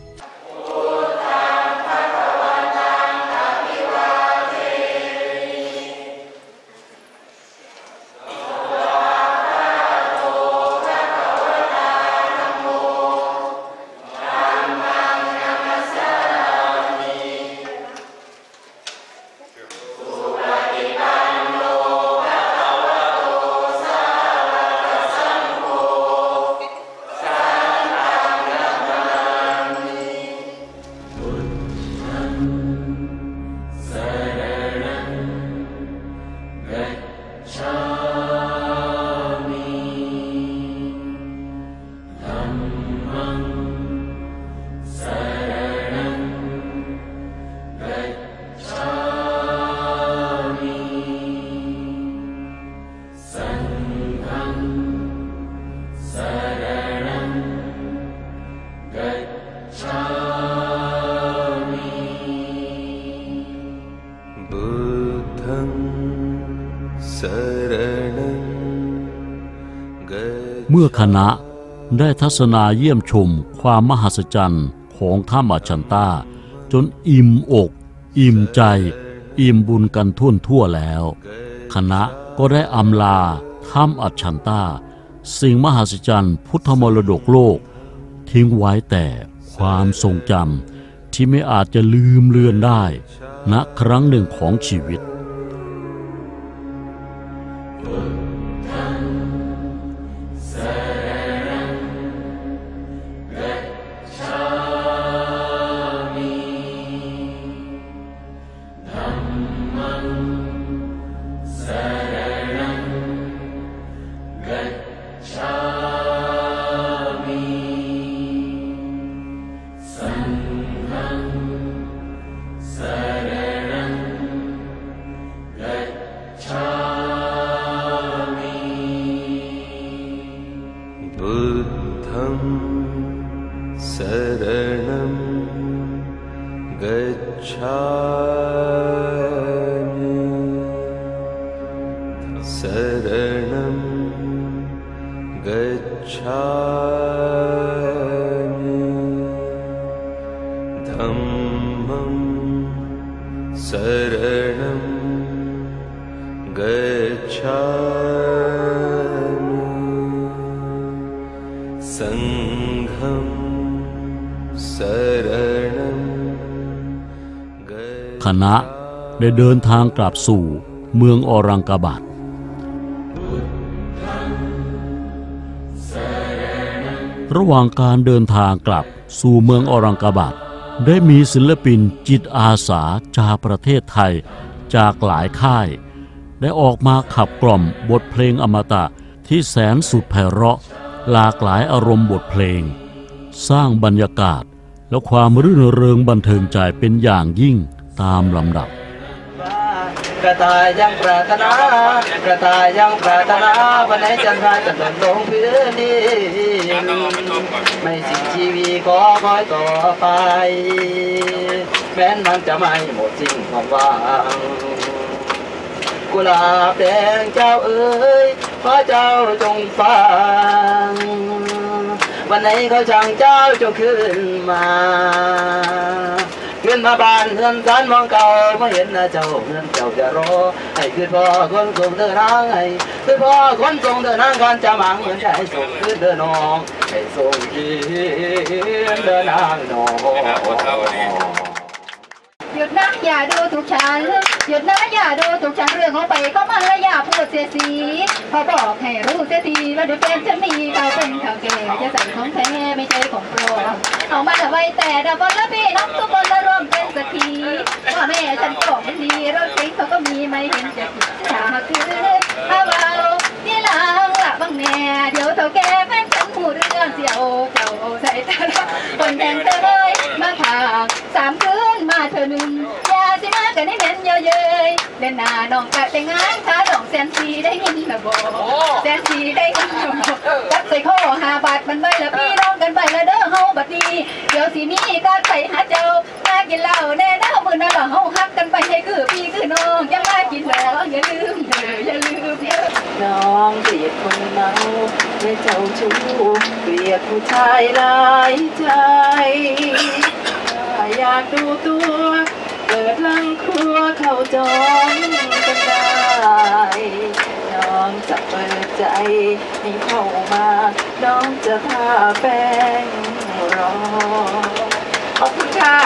เมื่อคณะได้ทัศนาเยี่ยมชมความมหัศจรรย์ของถ้ำอัจฉันตาจนอิ่มอกอิ่มใจอิ่มบุญกันทั่วแล้วคณะก็ได้อำลาถ้ำอัจฉันตาสิ่งมหัศจรรย์พุทธมรดกโลกทิ้งไว้แต่ความทรงจำที่ไม่อาจจะลืมเลือนได้ณครั้งหนึ่งของชีวิตคณะได้เดินทางกลับสู่เมืองอรังกบัดระหว่างการเดินทางกลับสู่เมืองอรังกบัดได้มีศิลปินจิตอาสาจากประเทศไทยจากหลายค่ายได้ออกมาขับกล่อมบทเพลงอมตะที่แสนสุดไพเราะหลากหลายอารมณ์บทเพลงสร้างบรรยากาศและความรื่นเริงบันเทิงใจเป็นอย่างยิ่งตามลำดับกระต่ายยังปรารถนากระต่ายยังปรารถนาวันไหนจันทราจะหล่นลงพื้นดินไม่สิ้นชีวิตขอคอยต่อไปแม้นมันจะไม่หมดสิ้นความหวังกุหลาบแดงเจ้าเอ๋ยขอเจ้าจงฟังวันไหนเขาช่างเจ้าจงขึ้นมาขึ้นมาบ้านเฮือนสันมองเก่าเมื่อเห็นเจ้าเฮือนเจ้าจะรอให้ขึ้นพ่อคนส่งเดินทางให้ขึ้นพ่อคนส่งเดินทางก่อนจะมังเหมือนใจส่งขึ้นเดินน้องให้ส่งขึ้นเดินทางน้องหยุดนะอย่าดูถูกฉันหยุดนะอย่าดูถูกฉันเรื่องของไปเข้ามาแล้วอย่าพูดเสียสีเขาบอกให้รู้เสียทีว่าเดี๋ยวเป็นฉันมีเขาเป็นข่าวเก่งจะใส่ของแท้ไม่ใช่ของปลอมเอามาไว้แต่ดับบอลและพี่น้องทุกคนละร่วมเป็นสักทีว่าแม่ฉันก็ไม่ดีรถเก๋งเขาก็มีไม่เห็นจะผิดถ้าคือถ้าว่าที่หลังละบางแม่เดี๋ยวเท่าแก่แม่ฉันพูดเรื่องเสียวเจ้าใส่ตาคนแดงเธอเลยมาผ่าอย่าสิมากันให้เน้นเยอะเย้ยเดินหน้าน้องกะแต่งงานถ้าน้องแสนสีได้ยินนะบ่แสนสีได้ยินนะบ่จับใส่ข้อ5 บาทมันไม่ละพี่น้องกันไปละเด้อเฮาบัดนี้เดี๋ยวสิมีการไปหาเจ้ามากินเหล้าแน่เด้อมื้อนั้นว่าเฮาฮักกันไปให้คือพี่คือน้องอย่ามากินแล้วอย่าลืมเด้ออย่าลืมเด้อน้องเกลียดคนเมาไม่เจ้าชู้เกลียดผู้ชายหลายใจอยากดูตัวเปิดลังครัวเข้าจองกันได้น้องจะเปิดใจให้เข้ามาน้องจะทาแป้งรอขอบคุณค่ะ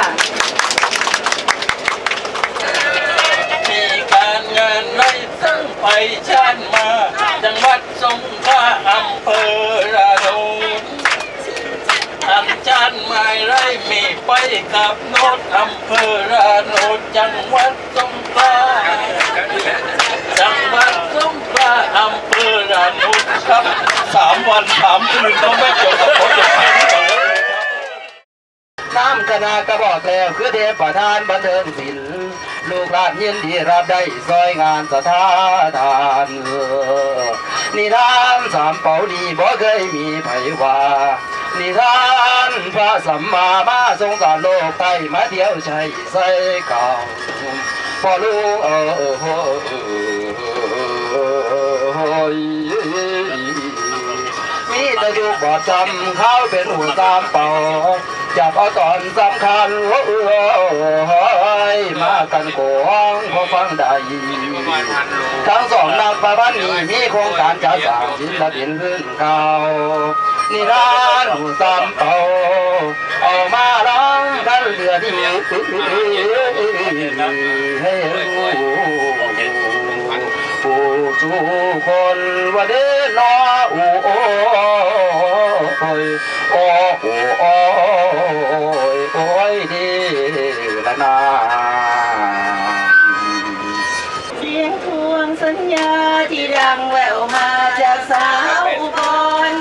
มีการงานในตั้งไปชาติมาจังหวัดสงขลาอำเภอระโนดทำชาติไม่ไรมีไปกับโนดอำเภอระโนดจังหวัดสงขลาจังหวัดสงขลาอำเภอระโนดครับ3 วัน 3 คืนก็ไม่จบกับโปรเจกต์นี้ก่อนน้ำคณะกระบอกแล้วคือเทพประธานบันเทิงศิลป์ลูกหลานยินดีรับได้ซอยงานสถานนิทาน3 เป่านี้บ่เคยมีไผว่านิทานพระสัมมามาทรงสารโลกไทยมาเที่ยวใช้ใส่เก่าพอลูกมีแต่ยุกบอดจำเขาเป็นหัว3 เป่าจับเอาตอนสำคัญมากันโกงพอฟังได้ทั้ง2 นักประพันธ์นี้มีโครงการจะสร้างศิลปินขึ้นเก่านิทานหัว3 เป่าเอามาร้องกันเดือดที่ให้รู้ผู้สู่คนว่าเดินนอโอ้โอ้โอ้โอ้โอ้ยดีละนาเสียงทวงสัญญาที่ดังแววมาจากสาวอุบล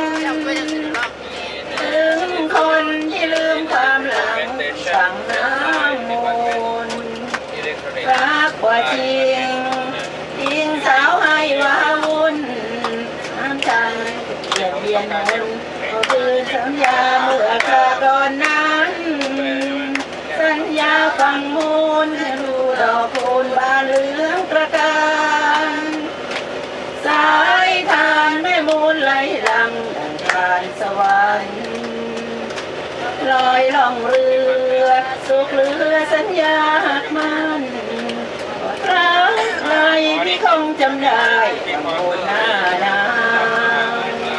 ถึงคนที่ลืมความหลังสั่งน้ำมูลรักกว่าจริงทิ้งสาวให้ว้าวุ่นน้ำใจเยียดเยียนวนก็คือสัญญาเมื่อคราก่อนนั้นสัญญาฟังมูลให้รู้ดอกคูณบานเหลืองประการสายทานแม่มูลไหลลังดังทานสวรรค์ลอยล่องเรือสุขเหลือสัญญาหักมันรักใครที่คงจำได้คำพูดหน้าหนาว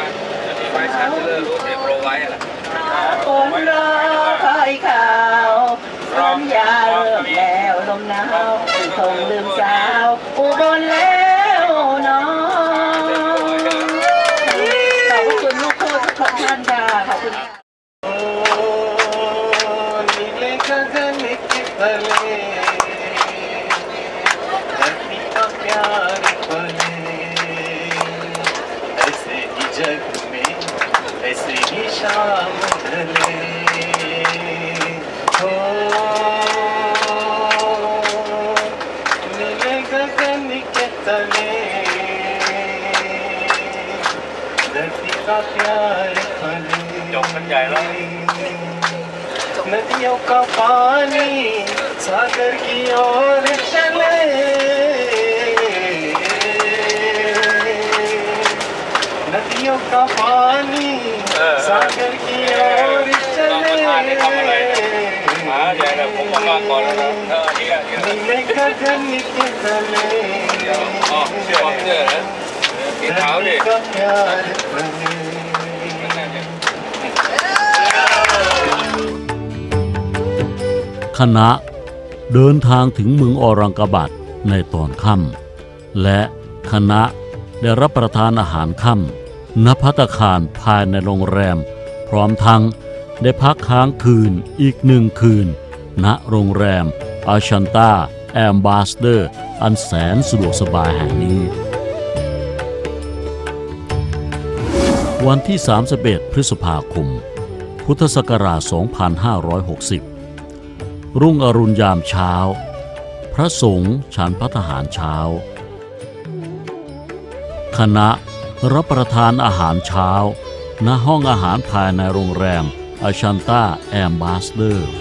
คนรอคอยข่าวสัญญาเริ่มแล้วลมหนาวคงลืมสาวอุบลแล้วน้องขอบคุณลูกคู่ทุกท่านค่ะขอบคุณ ऐसे ही शाम ढले हो मिले गगन के तले धरती का प्यार फले नदियों का पानी सागर की ओर चले नदियों का पानी सागर की ओर चले नीले गगन के तले धरती का प्यार बने คณะเดินทางถึงเมืองอรังกบัดในตอนค่ำและคณะได้รับประทานอาหารค่ำณภัตตาคารภายในโรงแรมพร้อมทั้งได้พักค้างคืนอีก1 คืนณโรงแรมอาชันตาแอมบาสเดอร์อันแสนสะดวกสบายแห่งนี้วันที่31 พฤษภาคมพุทธศักราช 2560 รุ่งอรุณยามเช้าพระสงฆ์ฉันภัตตาหารเช้าคณะรับประทานอาหารเช้าณห้องอาหารภายในโรงแรมอาชันต้าแอมบาสเดอร์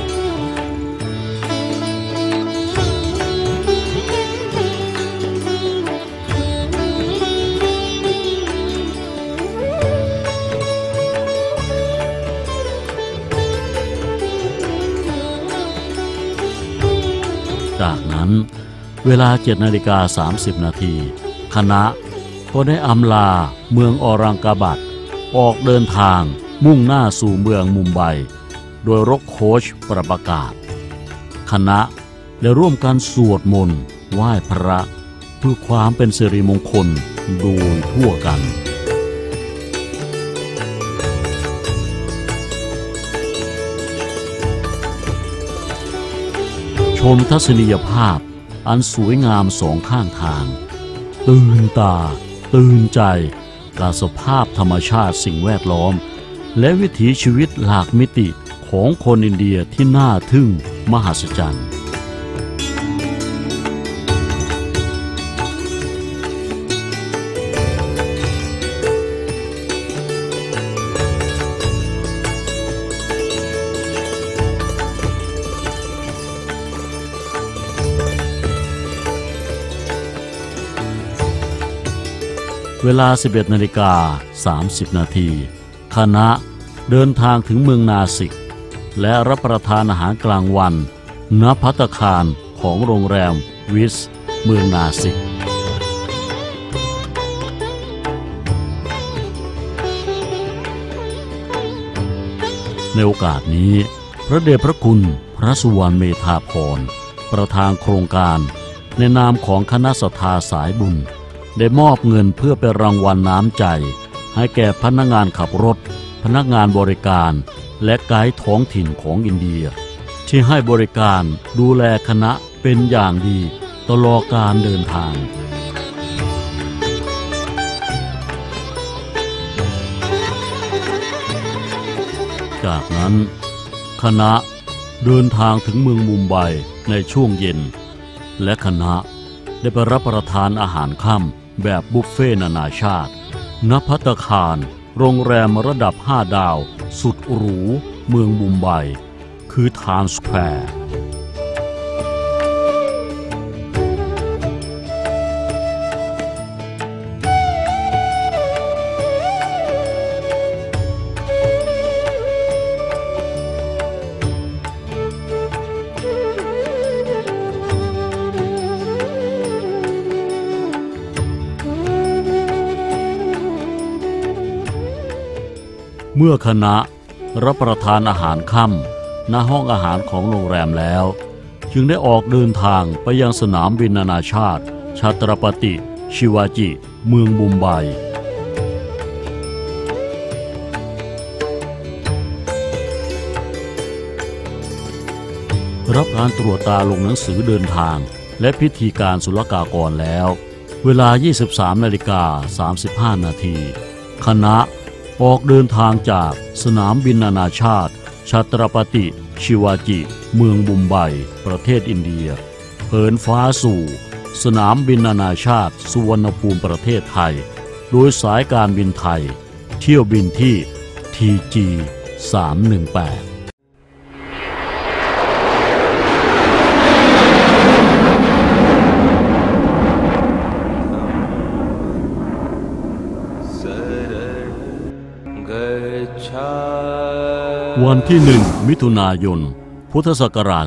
จากนั้นเวลา 7:30 นาทีคณะก็ได้อำลาเมืองออรังกาบัดออกเดินทางมุ่งหน้าสู่เมืองมุมไบโดยรถโค้ชประกาศคณะได้ร่วมกันสวดมนต์ไหว้พระเพื่อความเป็นสิริมงคลโดยทั่วกันชมทัศนียภาพอันสวยงามสองข้างทางตื่นตาตื่นใจกับสภาพธรรมชาติสิ่งแวดล้อมและวิถีชีวิตหลากมิติของคนอินเดียที่น่าทึ่งมหัศจรรย์เวลา 11:30 นาทีคณะเดินทางถึงเมืองนาสิกและรับประทานอาหารกลางวันณภัตตาคารของโรงแรมวิสเมืองนาสิกในโอกาสนี้พระเดชพระคุณพระสุวรรณเมธาภรณ์ประธานโครงการในนามของคณะศรัทธาสายบุญได้มอบเงินเพื่อเป็นรางวัลน้ำใจให้แก่พนักงานขับรถพนักงานบริการและไกด์ท้องถิ่นของอินเดียที่ให้บริการดูแลคณะเป็นอย่างดีตลอดการเดินทางจากนั้นคณะเดินทางถึงเมืองมุมไบในช่วงเย็นและคณะได้ไปรับประทานอาหารค่ำแบบบุฟเฟ่ต์นานาชาติณภัตตาคารโรงแรมระดับ5 ดาวสุดหรูเมืองมุมไบคือไทม์สแควร์ เมื่อคณะรับประทานอาหารค่ำณห้องอาหารของโรงแรมแล้วจึงได้ออกเดินทางไปยังสนามบินนานาชาติชาตรปติชิวาจิเมืองมุมไบรับการตรวจตาลงหนังสือเดินทางและพิธีการศุลกากรแล้วเวลา 23:35 นาทีคณะออกเดินทางจากสนามบินนานาชาติชาตรปติชิวาจิเมืองมุมไบประเทศอินเดียเหินฟ้าสู่สนามบินนานาชาติสุวรรณภูมิประเทศไทยโดยสายการบินไทยเที่ยวบินที่ TG 318วันที่ 1 มิถุนายน พุทธศักราช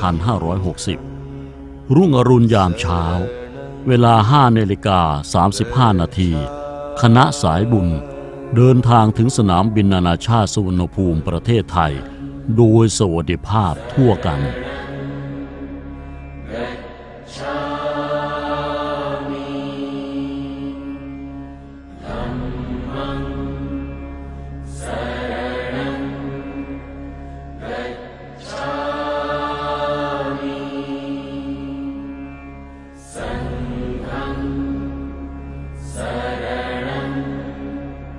2560 รุ่งอรุณยามเช้าเวลา 5:35 นาทีคณะสายบุญเดินทางถึงสนามบินนานาชาติสุวรรณภูมิประเทศไทยโดยสวัสดิภาพทั่วกัน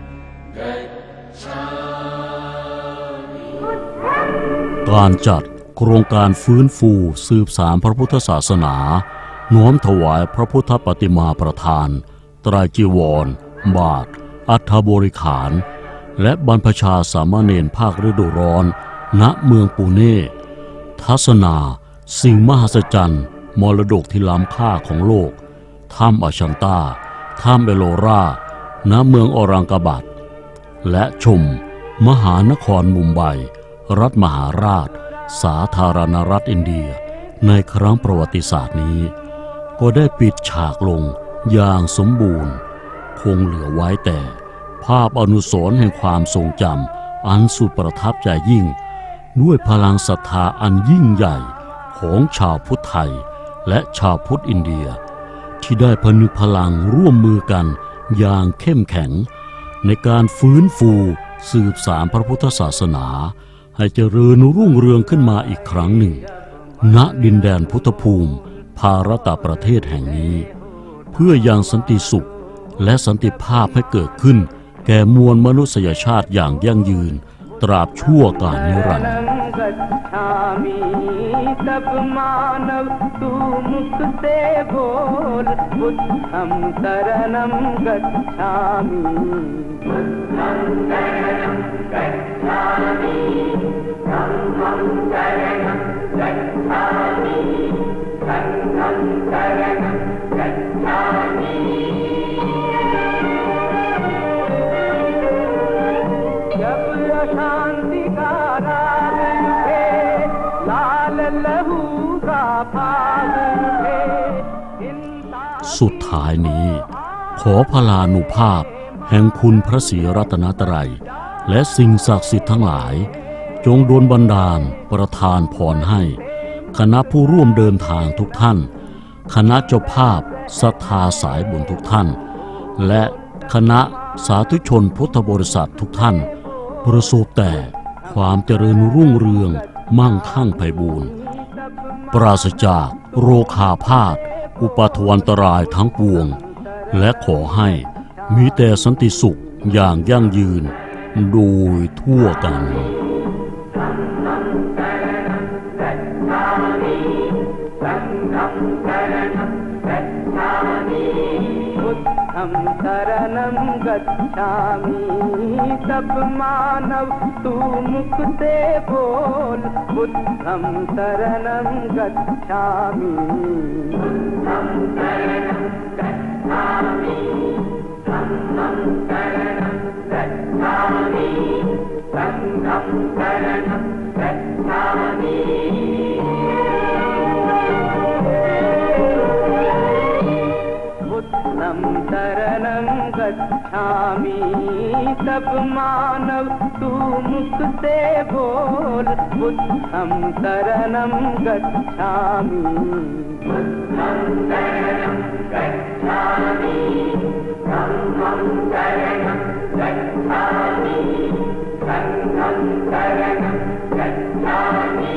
การจัดโครงการฟื้นฟูสืบสานพระพุทธศาสนาน้อมถวายพระพุทธปฏิมาประธานไตรจีวรบาทอัฐบริขารและบรรพชาสามเณรภาคฤดูร้อนณเมืองปูเน่ทัศนาสิ่งมหัศจรรย์มรดกที่ล้ำค่าของโลกถ้ำอชันตาถ้ำเอโลราณเมืองออรังกาบัดและชมมหานครมุมไบรัฐมหาราชสาธารณรัฐอินเดียในครั้งประวัติศาสตร์นี้ก็ได้ปิดฉากลงอย่างสมบูรณ์คงเหลือไว้แต่ภาพอนุสรณ์แห่งความทรงจำอันสุดประทับใจยิ่งด้วยพลังศรัทธาอันยิ่งใหญ่ของชาวพุทธไทยและชาวพุทธอินเดียที่ได้พนึกพลังร่วมมือกันอย่างเข้มแข็งในการฟื้นฟูสืบสานพระพุทธศาสนาให้เจริญรุ่งเรืองขึ้นมาอีกครั้งหนึ่งณดินแดนพุทธภูมิภารตประเทศแห่งนี้เพื่อยังสันติสุขและสันติภาพให้เกิดขึ้นแก่มวลมนุษยชาติอย่างยั่งยืนตราบชั่วกาลนิรันดร์ शांति का राग उठे लाल लहू का भाग उठे สุดท้ายนี้ขอพลานุภาพแห่งคุณพระศรีรัตนตรัยและสิ่งศักดิ์สิทธิ์ทั้งหลายจงดลบันดาลประทานพรให้คณะผู้ร่วมเดินทางทุกท่านคณะเจ้าภาพศรัทธาสายบุญทุกท่านและคณะสาธุชนพุทธบริษัททุกท่านประสบแต่ความเจริญรุ่งเรืองมั่งคั่งไพบูรณ์ปราศจากโรคาพาธอุปาทวันตรายทั้งปวงและขอให้มีแต่สันติสุขอย่างยั่งยืนโดยทั่วกัน हम शरणं गच्छामि सब मानव तू मुख से बोल बुद्धं शरणं गच्छामि बुद्धं शरणं गच्छामि धम्मं शरणं गच्छामि संघं शरणं गच्छामि बुद्धं शरणं गच्छामि सब मानव तू मुख से बोल बुद्धं शरणं गच्छामि बुद्धं शरणं गच्छामि धम्मं शरणं गच्छामि संघं शरणं गच्छामि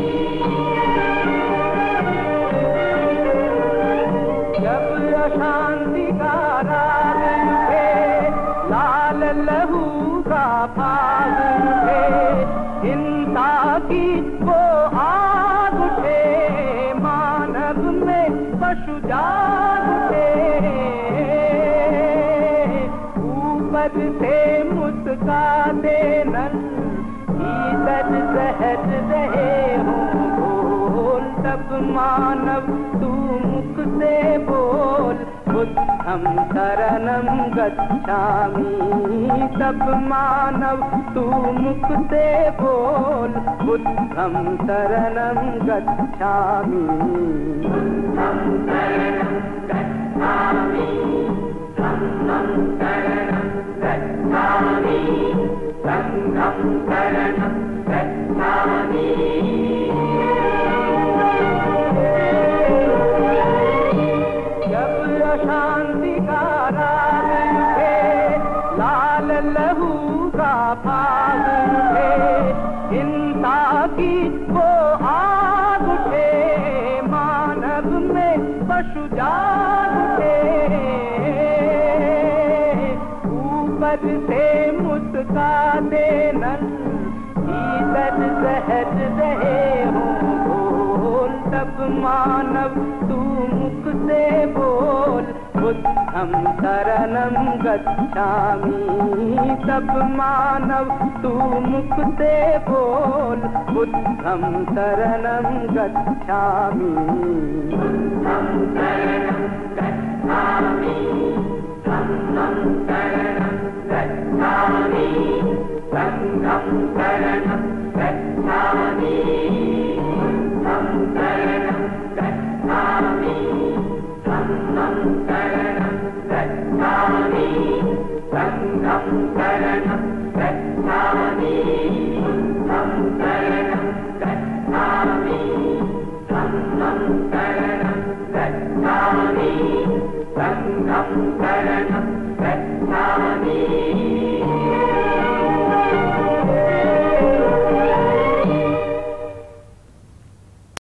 शांति का राग उठे लाल लहू का भाग उठे हिंसा की वो आग उठे मानव में पशु जाग उठे ऊपर से मुस्काते नन भीतर सहज रहे हों बोल सब मानव तू मुख से बोल बुद्धं शरणं गच्छामि सब मानव तू मुख से बोल बुद्धं शरणं गच्छामि बुद्धं शरणं गच्छामि धम्मं शरणं गच्छामि संघं शरणं गच्छामि शांति का राग उठे लाल लहू का भाग उठे हिंसा की वो आग उठे मानव में पशु जाग उठे ऊपर से मुस्काते नन भीतर सहज रहे हों सब मानव तू मुख से बोल बुद्धं शरणं गच्छामि सब मानव तू मुख से बोल बुद्धं शरणं गच्छामि बुद्धं शरणं गच्छामि धम्मं शरणं गच्छामि संघं शरणं गच्छामि बुद्धं शरणं गच्छामि धम्मं शरणं गच्छामि संघं शरणं गच्छामि बुद्धं शरणं गच्छामि धम्मं शरणं गच्छामि संघं शरणं